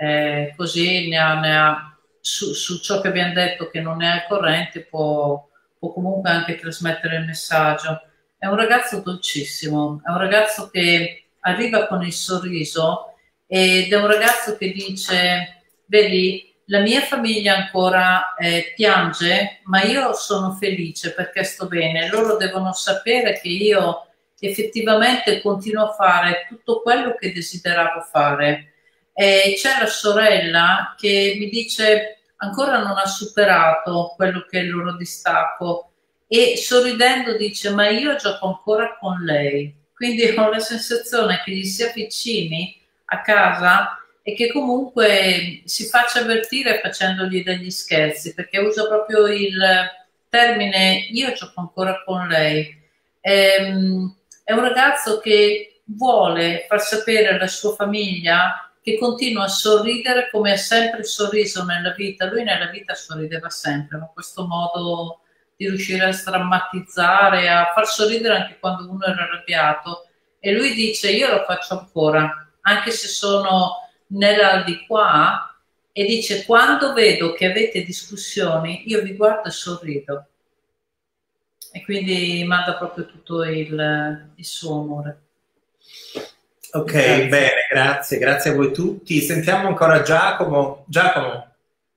Così su ciò che abbiamo detto che non è al corrente può può comunque anche trasmettere il messaggio. È un ragazzo dolcissimo, è un ragazzo che arriva con il sorriso ed è un ragazzo che dice, vedi, la mia famiglia ancora piange, ma io sono felice perché sto bene. Loro devono sapere che io effettivamente continuo a fare tutto quello che desideravo fare. C'è la sorella che mi dice ancora non ha superato quello che è il loro distacco e sorridendo dice ma io gioco ancora con lei. Quindi ho la sensazione che gli si avvicini a casa e che comunque si faccia avvertire facendogli degli scherzi, perché usa proprio il termine io gioco ancora con lei. È un ragazzo che vuole far sapere alla sua famiglia che continua a sorridere come ha sempre sorriso nella vita. Lui nella vita sorrideva sempre, ma questo modo di riuscire a strammatizzare, a far sorridere anche quando uno era arrabbiato. E lui dice io lo faccio ancora, anche se sono nella di qua, e dice quando vedo che avete discussioni io vi guardo e sorrido. E quindi manda proprio tutto il suo amore. Ok, grazie. Bene, grazie a voi tutti. Sentiamo ancora Giacomo. Giacomo.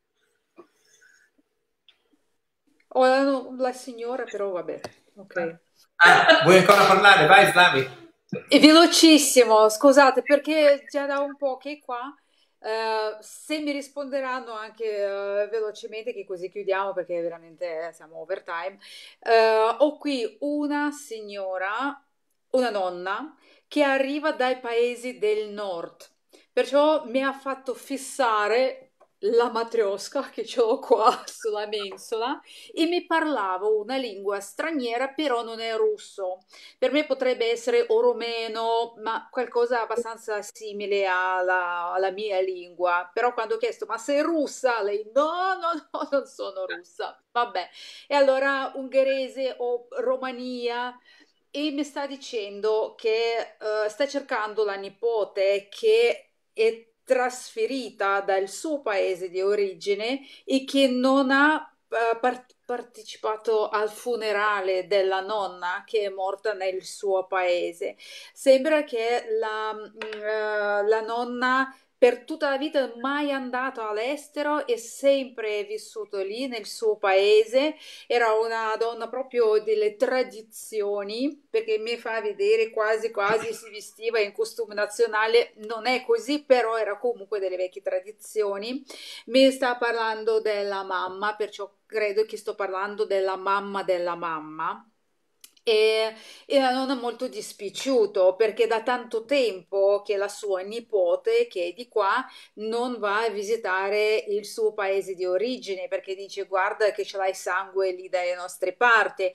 La signora, però vabbè, ok. Vuoi ancora parlare? Vai, Slavi. È velocissimo, scusate, perché già da un po' che qua, se mi risponderanno anche velocemente, che così chiudiamo perché veramente siamo overtime, ho qui una signora, una nonna, che arriva dai paesi del nord, perciò mi ha fatto fissare la matriosca che ho qua sulla mensola e mi parlava una lingua straniera, però non è russo. Per me potrebbe essere o romeno, ma qualcosa abbastanza simile alla mia lingua. Però quando ho chiesto, ma sei russa? Lei, no, non sono russa. Vabbè. E allora ungherese o Romania, e mi sta dicendo che sta cercando la nipote che è trasferita dal suo paese di origine e che non ha partecipato al funerale della nonna che è morta nel suo paese. Sembra che la nonna per tutta la vita non è mai andata all'estero e sempre vissuto lì nel suo paese. Era una donna proprio delle tradizioni, perché mi fa vedere quasi quasi si vestiva in costume nazionale. Non è così, però era comunque delle vecchie tradizioni. Mi sta parlando della mamma, perciò credo che sto parlando della mamma della mamma. E la nonna è molto dispiaciuto perché da tanto tempo che la sua nipote, che è di qua, non va a visitare il suo paese di origine perché dice guarda che ce l'hai sangue lì dalle nostre parti,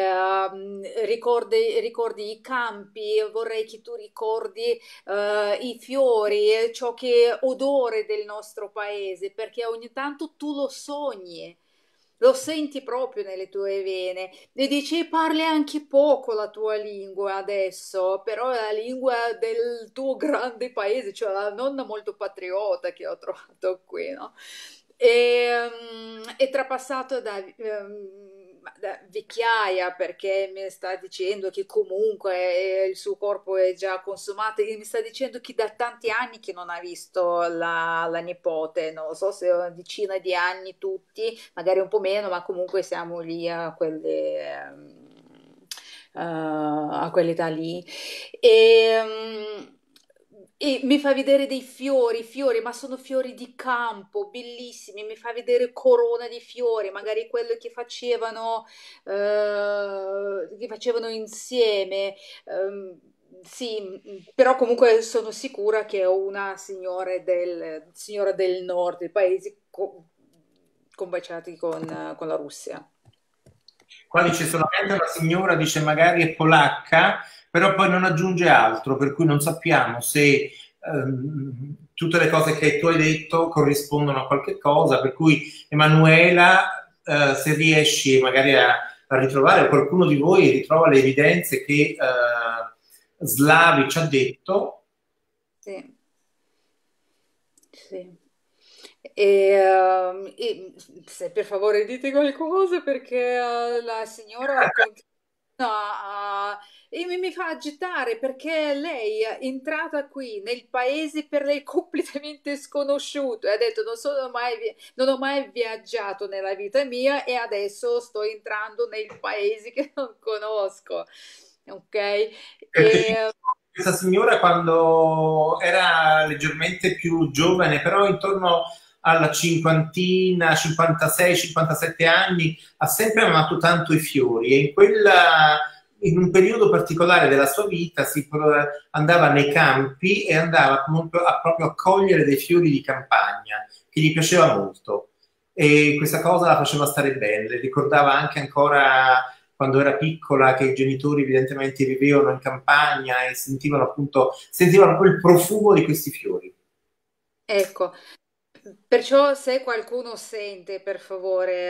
ricordi i campi, vorrei che tu ricordi i fiori, ciò che è odore del nostro paese, perché ogni tanto tu lo sogni. Lo senti proprio nelle tue vene e dici parli anche poco la tua lingua adesso, però è la lingua del tuo grande paese, cioè la nonna molto patriota che ho trovato qui, no? È trapassato da vecchiaia perché mi sta dicendo che comunque il suo corpo è già consumato e mi sta dicendo che da tanti anni che non ha visto la nipote, non lo so se una decina di anni tutti, magari un po' meno, ma comunque siamo lì a quell'età lì. E mi fa vedere dei fiori, ma sono fiori di campo, bellissimi, mi fa vedere corona di fiori, magari quello che facevano insieme. Sì, però comunque sono sicura che è una signora del nord, dei paesi combaciati con la Russia. Qua dice solamente la signora, dice magari è polacca, però poi non aggiunge altro, per cui non sappiamo se tutte le cose che tu hai detto corrispondono a qualche cosa, per cui Emanuela, se riesci magari a ritrovare, qualcuno di voi ritrova le evidenze che Slavi ci ha detto. Sì. E se per favore dite qualcosa perché la signora continua e mi fa agitare perché lei è entrata qui nel paese per lei completamente sconosciuto e ha detto non ho mai viaggiato nella vita mia e adesso sto entrando nei paesi che non conosco, ok? Perché E, questa signora quando era leggermente più giovane, però intorno alla cinquantina, 56, 57 anni, ha sempre amato tanto i fiori e in un periodo particolare della sua vita andava nei campi e andava comunque proprio a cogliere dei fiori di campagna, che gli piaceva molto. E questa cosa la faceva stare bene, le ricordava anche ancora quando era piccola che i genitori evidentemente vivevano in campagna e sentivano proprio il profumo di questi fiori. ecco, perciò se qualcuno sente per favore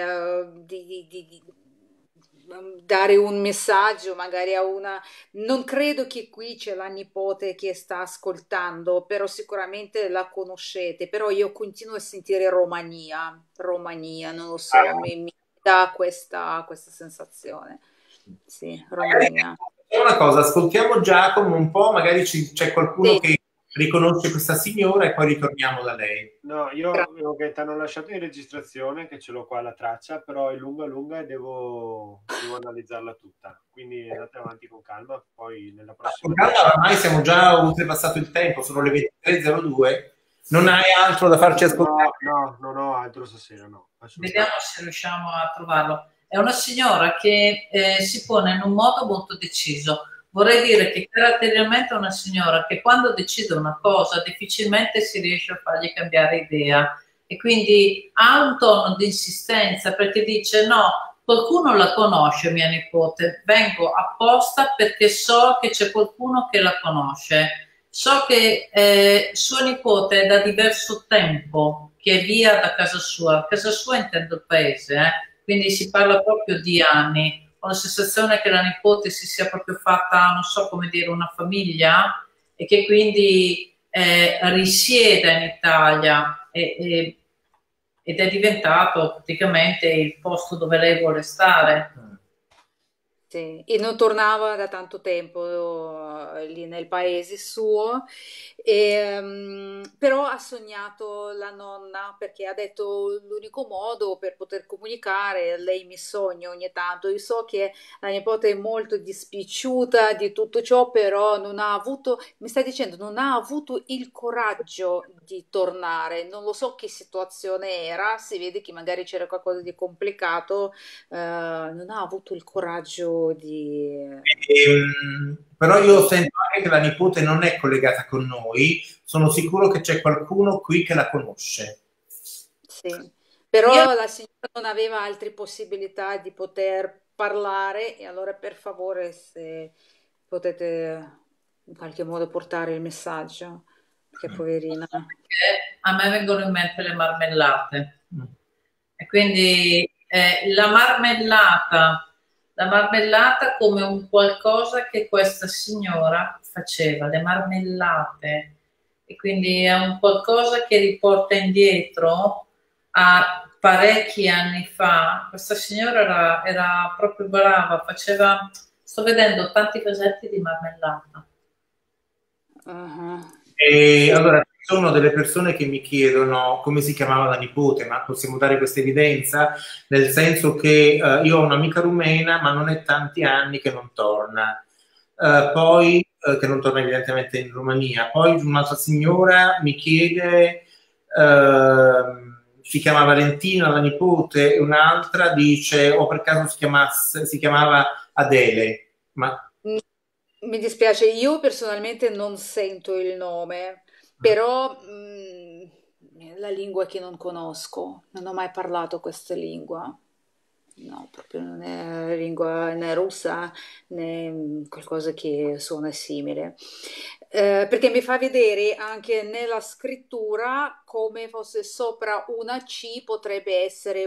dare un messaggio magari a una... Non credo che qui c'è la nipote che sta ascoltando, però sicuramente la conoscete, però io continuo a sentire Romania, Romania, non lo so, mi dà questa sensazione. Sì, Magari Romania. facciamo una cosa, ascoltiamo Giacomo un po', magari c'è qualcuno Sì, che riconosce questa signora e poi ritorniamo da lei. No, io avevo Gaetano lasciato in registrazione, che ce l'ho qua la traccia, però è lunga lunga e devo analizzarla tutta. Quindi andate avanti con calma, poi nella prossima... Ormai siamo già oltrepassato il tempo, sono le 23:02. Non hai altro da farci ascoltare? No, non ho altro stasera, no. Vediamo se riusciamo a trovarlo. È una signora che si pone in un modo molto deciso. Vorrei dire che caratterialmente è una signora che quando decide una cosa difficilmente si riesce a fargli cambiare idea e quindi ha un tono di insistenza perché dice no, qualcuno la conosce mia nipote, vengo apposta perché so che c'è qualcuno che la conosce. So che suo nipote è da diverso tempo che è via da casa sua intendo il paese, quindi si parla proprio di anni. Ho la sensazione che la nipote si sia proprio fatta, non so come dire, una famiglia e che quindi risieda in Italia ed è diventato praticamente il posto dove lei vuole stare. sì, e non tornava da tanto tempo lì nel paese suo, però ha sognato la nonna perché ha detto l'unico modo per poter comunicare, lei mi sogna ogni tanto. Io so che la nipote è molto dispiaciuta di tutto ciò, però non ha avuto, mi sta dicendo, non ha avuto il coraggio di tornare. Non lo so che situazione era, si vede che magari c'era qualcosa di complicato non ha avuto il coraggio di... Però io sento anche che la nipote non è collegata con noi, sono sicuro che c'è qualcuno qui che la conosce. Sì, però Io la signora non aveva altre possibilità di poter parlare e allora per favore se potete in qualche modo portare il messaggio, perché poverina. perché a me vengono in mente le marmellate. Mm. E quindi la marmellata come un qualcosa che questa signora faceva, le marmellate. E quindi è un qualcosa che riporta indietro a parecchi anni fa. Questa signora era proprio brava, faceva, sto vedendo tanti vasetti di marmellata. Uh-huh. E Sì. allora ci sono delle persone che mi chiedono come si chiamava la nipote, ma possiamo dare questa evidenza? Nel senso che io ho un'amica rumena, ma non è tanti anni che non torna. Poi, che non torna evidentemente in Romania. Poi un'altra signora mi chiede, si chiama Valentina, la nipote, e un'altra dice, o per caso si chiamava Adele, ma... Mi dispiace, io personalmente non sento il nome, però la lingua che non conosco, non ho mai parlato questa lingua. No, proprio non è lingua né russa né qualcosa che suona simile. Perché mi fa vedere anche nella scrittura come fosse sopra una C potrebbe essere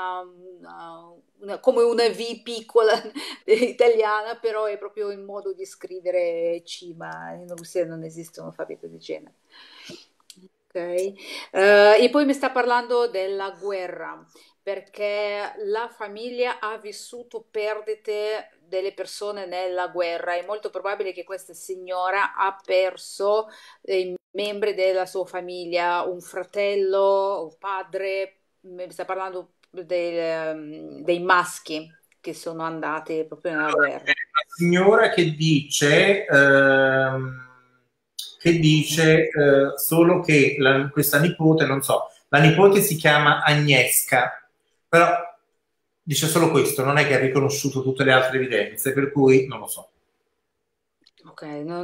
come una V piccola italiana, però è proprio il modo di scrivere C, ma in Russia non esiste un alfabeto di genere. Ok. E poi mi sta parlando della guerra, perché la famiglia ha vissuto perdite delle persone nella guerra. È molto probabile che questa signora ha perso dei membri della sua famiglia, un fratello, un padre. Mi sta parlando dei maschi che sono andati proprio nella Allora, c'è guerra. una signora che dice solo che questa nipote, non so, la nipote si chiama Agnieszka, però dice solo questo, non è che ha riconosciuto tutte le altre evidenze, per cui non lo so. Ok,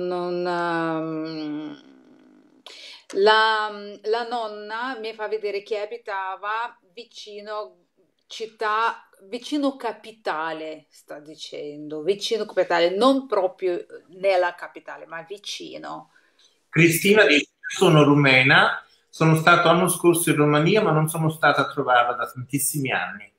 la, la nonna mi fa vedere che abitava vicino città, vicino capitale, sta dicendo, vicino capitale, non proprio nella capitale, ma vicino. Cristina dice, sono rumena, sono stato l'anno scorso in Romania, ma non sono stata a trovarla da tantissimi anni.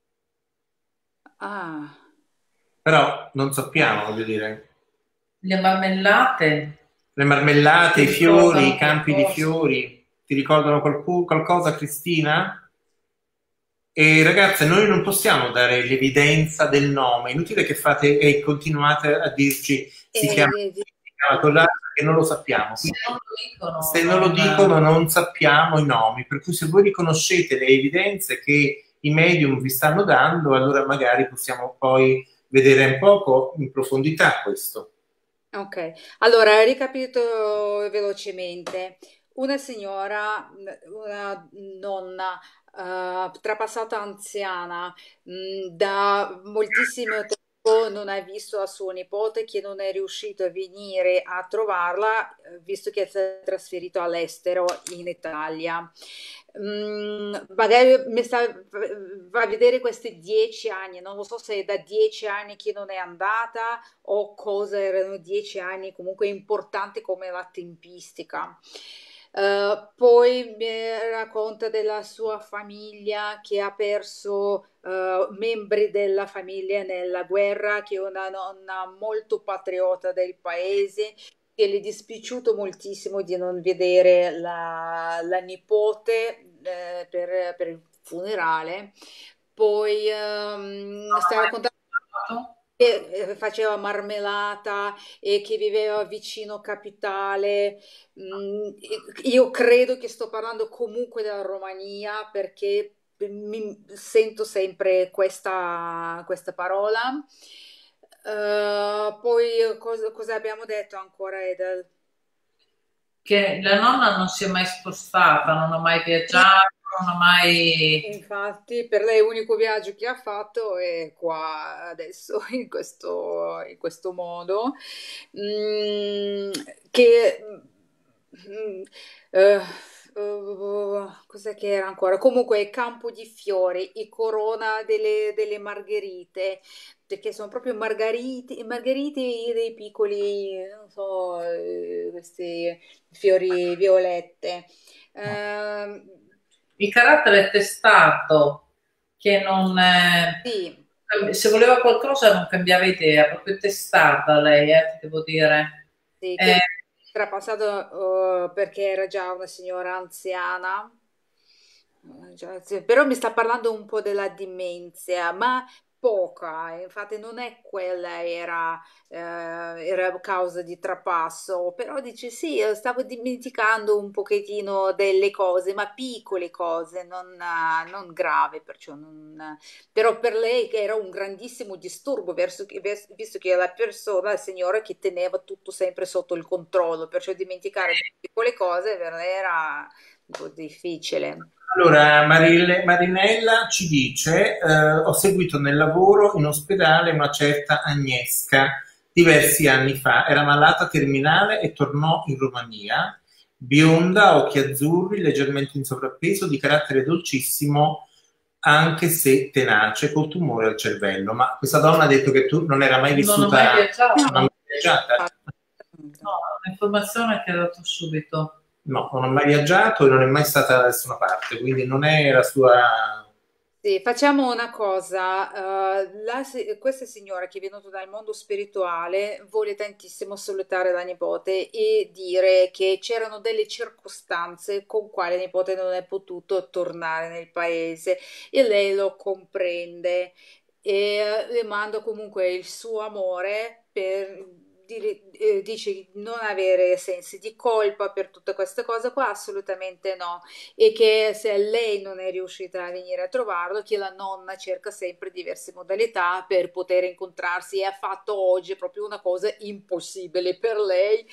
Ah, Però non sappiamo, voglio dire, Le marmellate le marmellate, ti i fiori, i ricordano campi di qualcosa? fiori, ti ricordano qualcosa, Cristina? E ragazze, noi non possiamo dare l'evidenza del nome, è inutile che fate e continuate a dirci eh, eh, si chiama quell'altro, che non lo sappiamo. Se Quindi, non lo dicono, se non lo dicono non sappiamo i nomi, per cui se voi riconoscete le evidenze che i medium vi stanno dando, allora magari possiamo poi vedere un poco in profondità questo. ok, allora ricapito velocemente. Una signora, una nonna trapassata anziana, da moltissimo tempo non ha visto a suo nipote che non è riuscito a venire a trovarla, visto che si è trasferito all'estero in Italia. Magari va a vedere questi 10 anni, non lo so se è da 10 anni che non è andata o cosa erano 10 anni comunque importanti come la tempistica. Poi mi racconta della sua famiglia che ha perso membri della famiglia nella guerra, che è una nonna molto patriota del paese, che le è dispiaciuto moltissimo di non vedere la nipote per il funerale. Poi Non ho sta mai raccontando fatto. che faceva marmellata e che viveva vicino Capitale. Io credo che sto parlando comunque della Romania perché mi sento sempre questa parola. Poi cosa abbiamo detto ancora, Edel? Che la nonna non si è mai spostata, non ha mai viaggiato, non ha mai... Infatti, per lei l'unico viaggio che ha fatto è qua adesso, in questo modo. Mm, che, mm, eh, cos'è che era ancora? Comunque, campo di fiori, i corona delle margherite, perché sono proprio margherite dei piccoli, non so, questi fiori violette. Il carattere testato, che non... Sì, se voleva qualcosa non cambiava idea, proprio testata lei, ti devo dire. sì, Eh, che era passato perché era già una signora anziana. Sì, però mi sta parlando un po' della demenza, ma poca, infatti non è quella era causa di trapasso, però dice sì, stavo dimenticando un pochettino delle cose, ma piccole cose, non grave, perciò però per lei che era un grandissimo disturbo, visto che è la persona, la signora che teneva tutto sempre sotto il controllo, perciò dimenticare delle piccole cose per lei era un po' difficile. Allora, Marinella ci dice, ho seguito nel lavoro in ospedale una certa Agnieszka diversi anni fa, era malata terminale e tornò in Romania, bionda, occhi azzurri, leggermente in sovrappeso, di carattere dolcissimo, anche se tenace, col tumore al cervello. Ma questa donna ha detto che tu non era mai non ho mai vissuta, viaggiato. non ha No, mai viaggiata? No, è un'informazione che ha dato subito. No, non ha mai viaggiato e non è mai stata da nessuna parte, quindi non è la sua... Sì, facciamo una cosa, questa signora che è venuta dal mondo spirituale vuole tantissimo salutare la nipote e dire che c'erano delle circostanze con quale la nipote non è potuto tornare nel paese e lei lo comprende e le mando comunque il suo amore per dice di non avere sensi di colpa per tutte queste cose qua, assolutamente no, e che se lei non è riuscita a venire a trovarlo, che la nonna cerca sempre diverse modalità per poter incontrarsi e ha fatto oggi proprio una cosa impossibile per lei,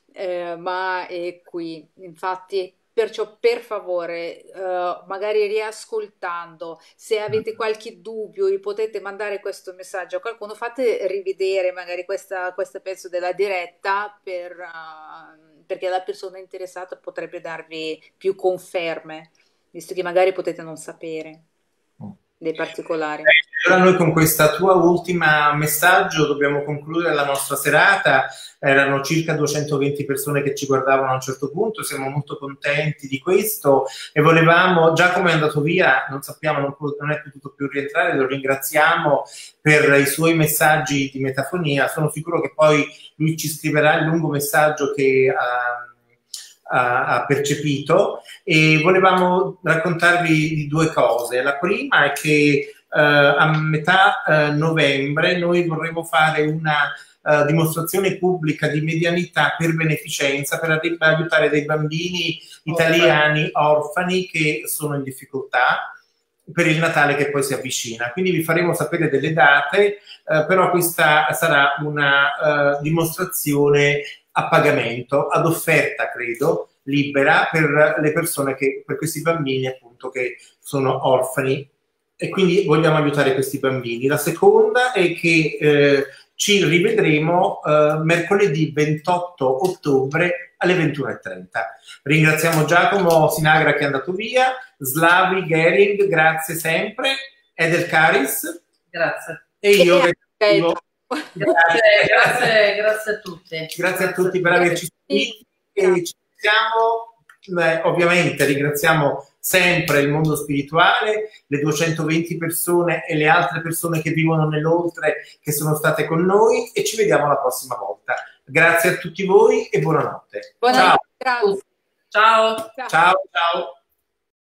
ma è qui. Infatti, perciò per favore, magari riascoltando, se avete qualche dubbio, potete mandare questo messaggio a qualcuno, fate rivedere magari questa pezzo della diretta perché la persona interessata potrebbe darvi più conferme, visto che magari potete non sapere dei particolari. Allora noi con questa tua ultima messaggio dobbiamo concludere la nostra serata. Erano circa 220 persone che ci guardavano a un certo punto, siamo molto contenti di questo e volevamo, Giacomo è andato via, non sappiamo, non è potuto più rientrare, lo ringraziamo per i suoi messaggi di metafonia, sono sicuro che poi lui ci scriverà il lungo messaggio che ha percepito e volevamo raccontarvi di due cose. La prima è che a metà novembre noi vorremmo fare una dimostrazione pubblica di medianità per beneficenza per aiutare dei bambini italiani orfani che sono in difficoltà per il Natale che poi si avvicina. Quindi vi faremo sapere delle date, però questa sarà una dimostrazione a pagamento, ad offerta, credo, libera per le persone per questi bambini appunto che sono orfani e quindi vogliamo aiutare questi bambini. La seconda è che ci rivedremo mercoledì 28 ottobre alle 21:30. Ringraziamo Giacomo Sinagra che è andato via, Slavi Gering, grazie sempre, Edelkaris. Grazie. E io grazie a tutti. Grazie a tutti per averci seguito e ci siamo, ovviamente ringraziamo sempre il mondo spirituale, le 220 persone e le altre persone che vivono nell'oltre che sono state con noi e ci vediamo la prossima volta. Grazie a tutti voi e buonanotte. Buonanotte. Ciao. Grazie. Ciao. Ciao. Ciao.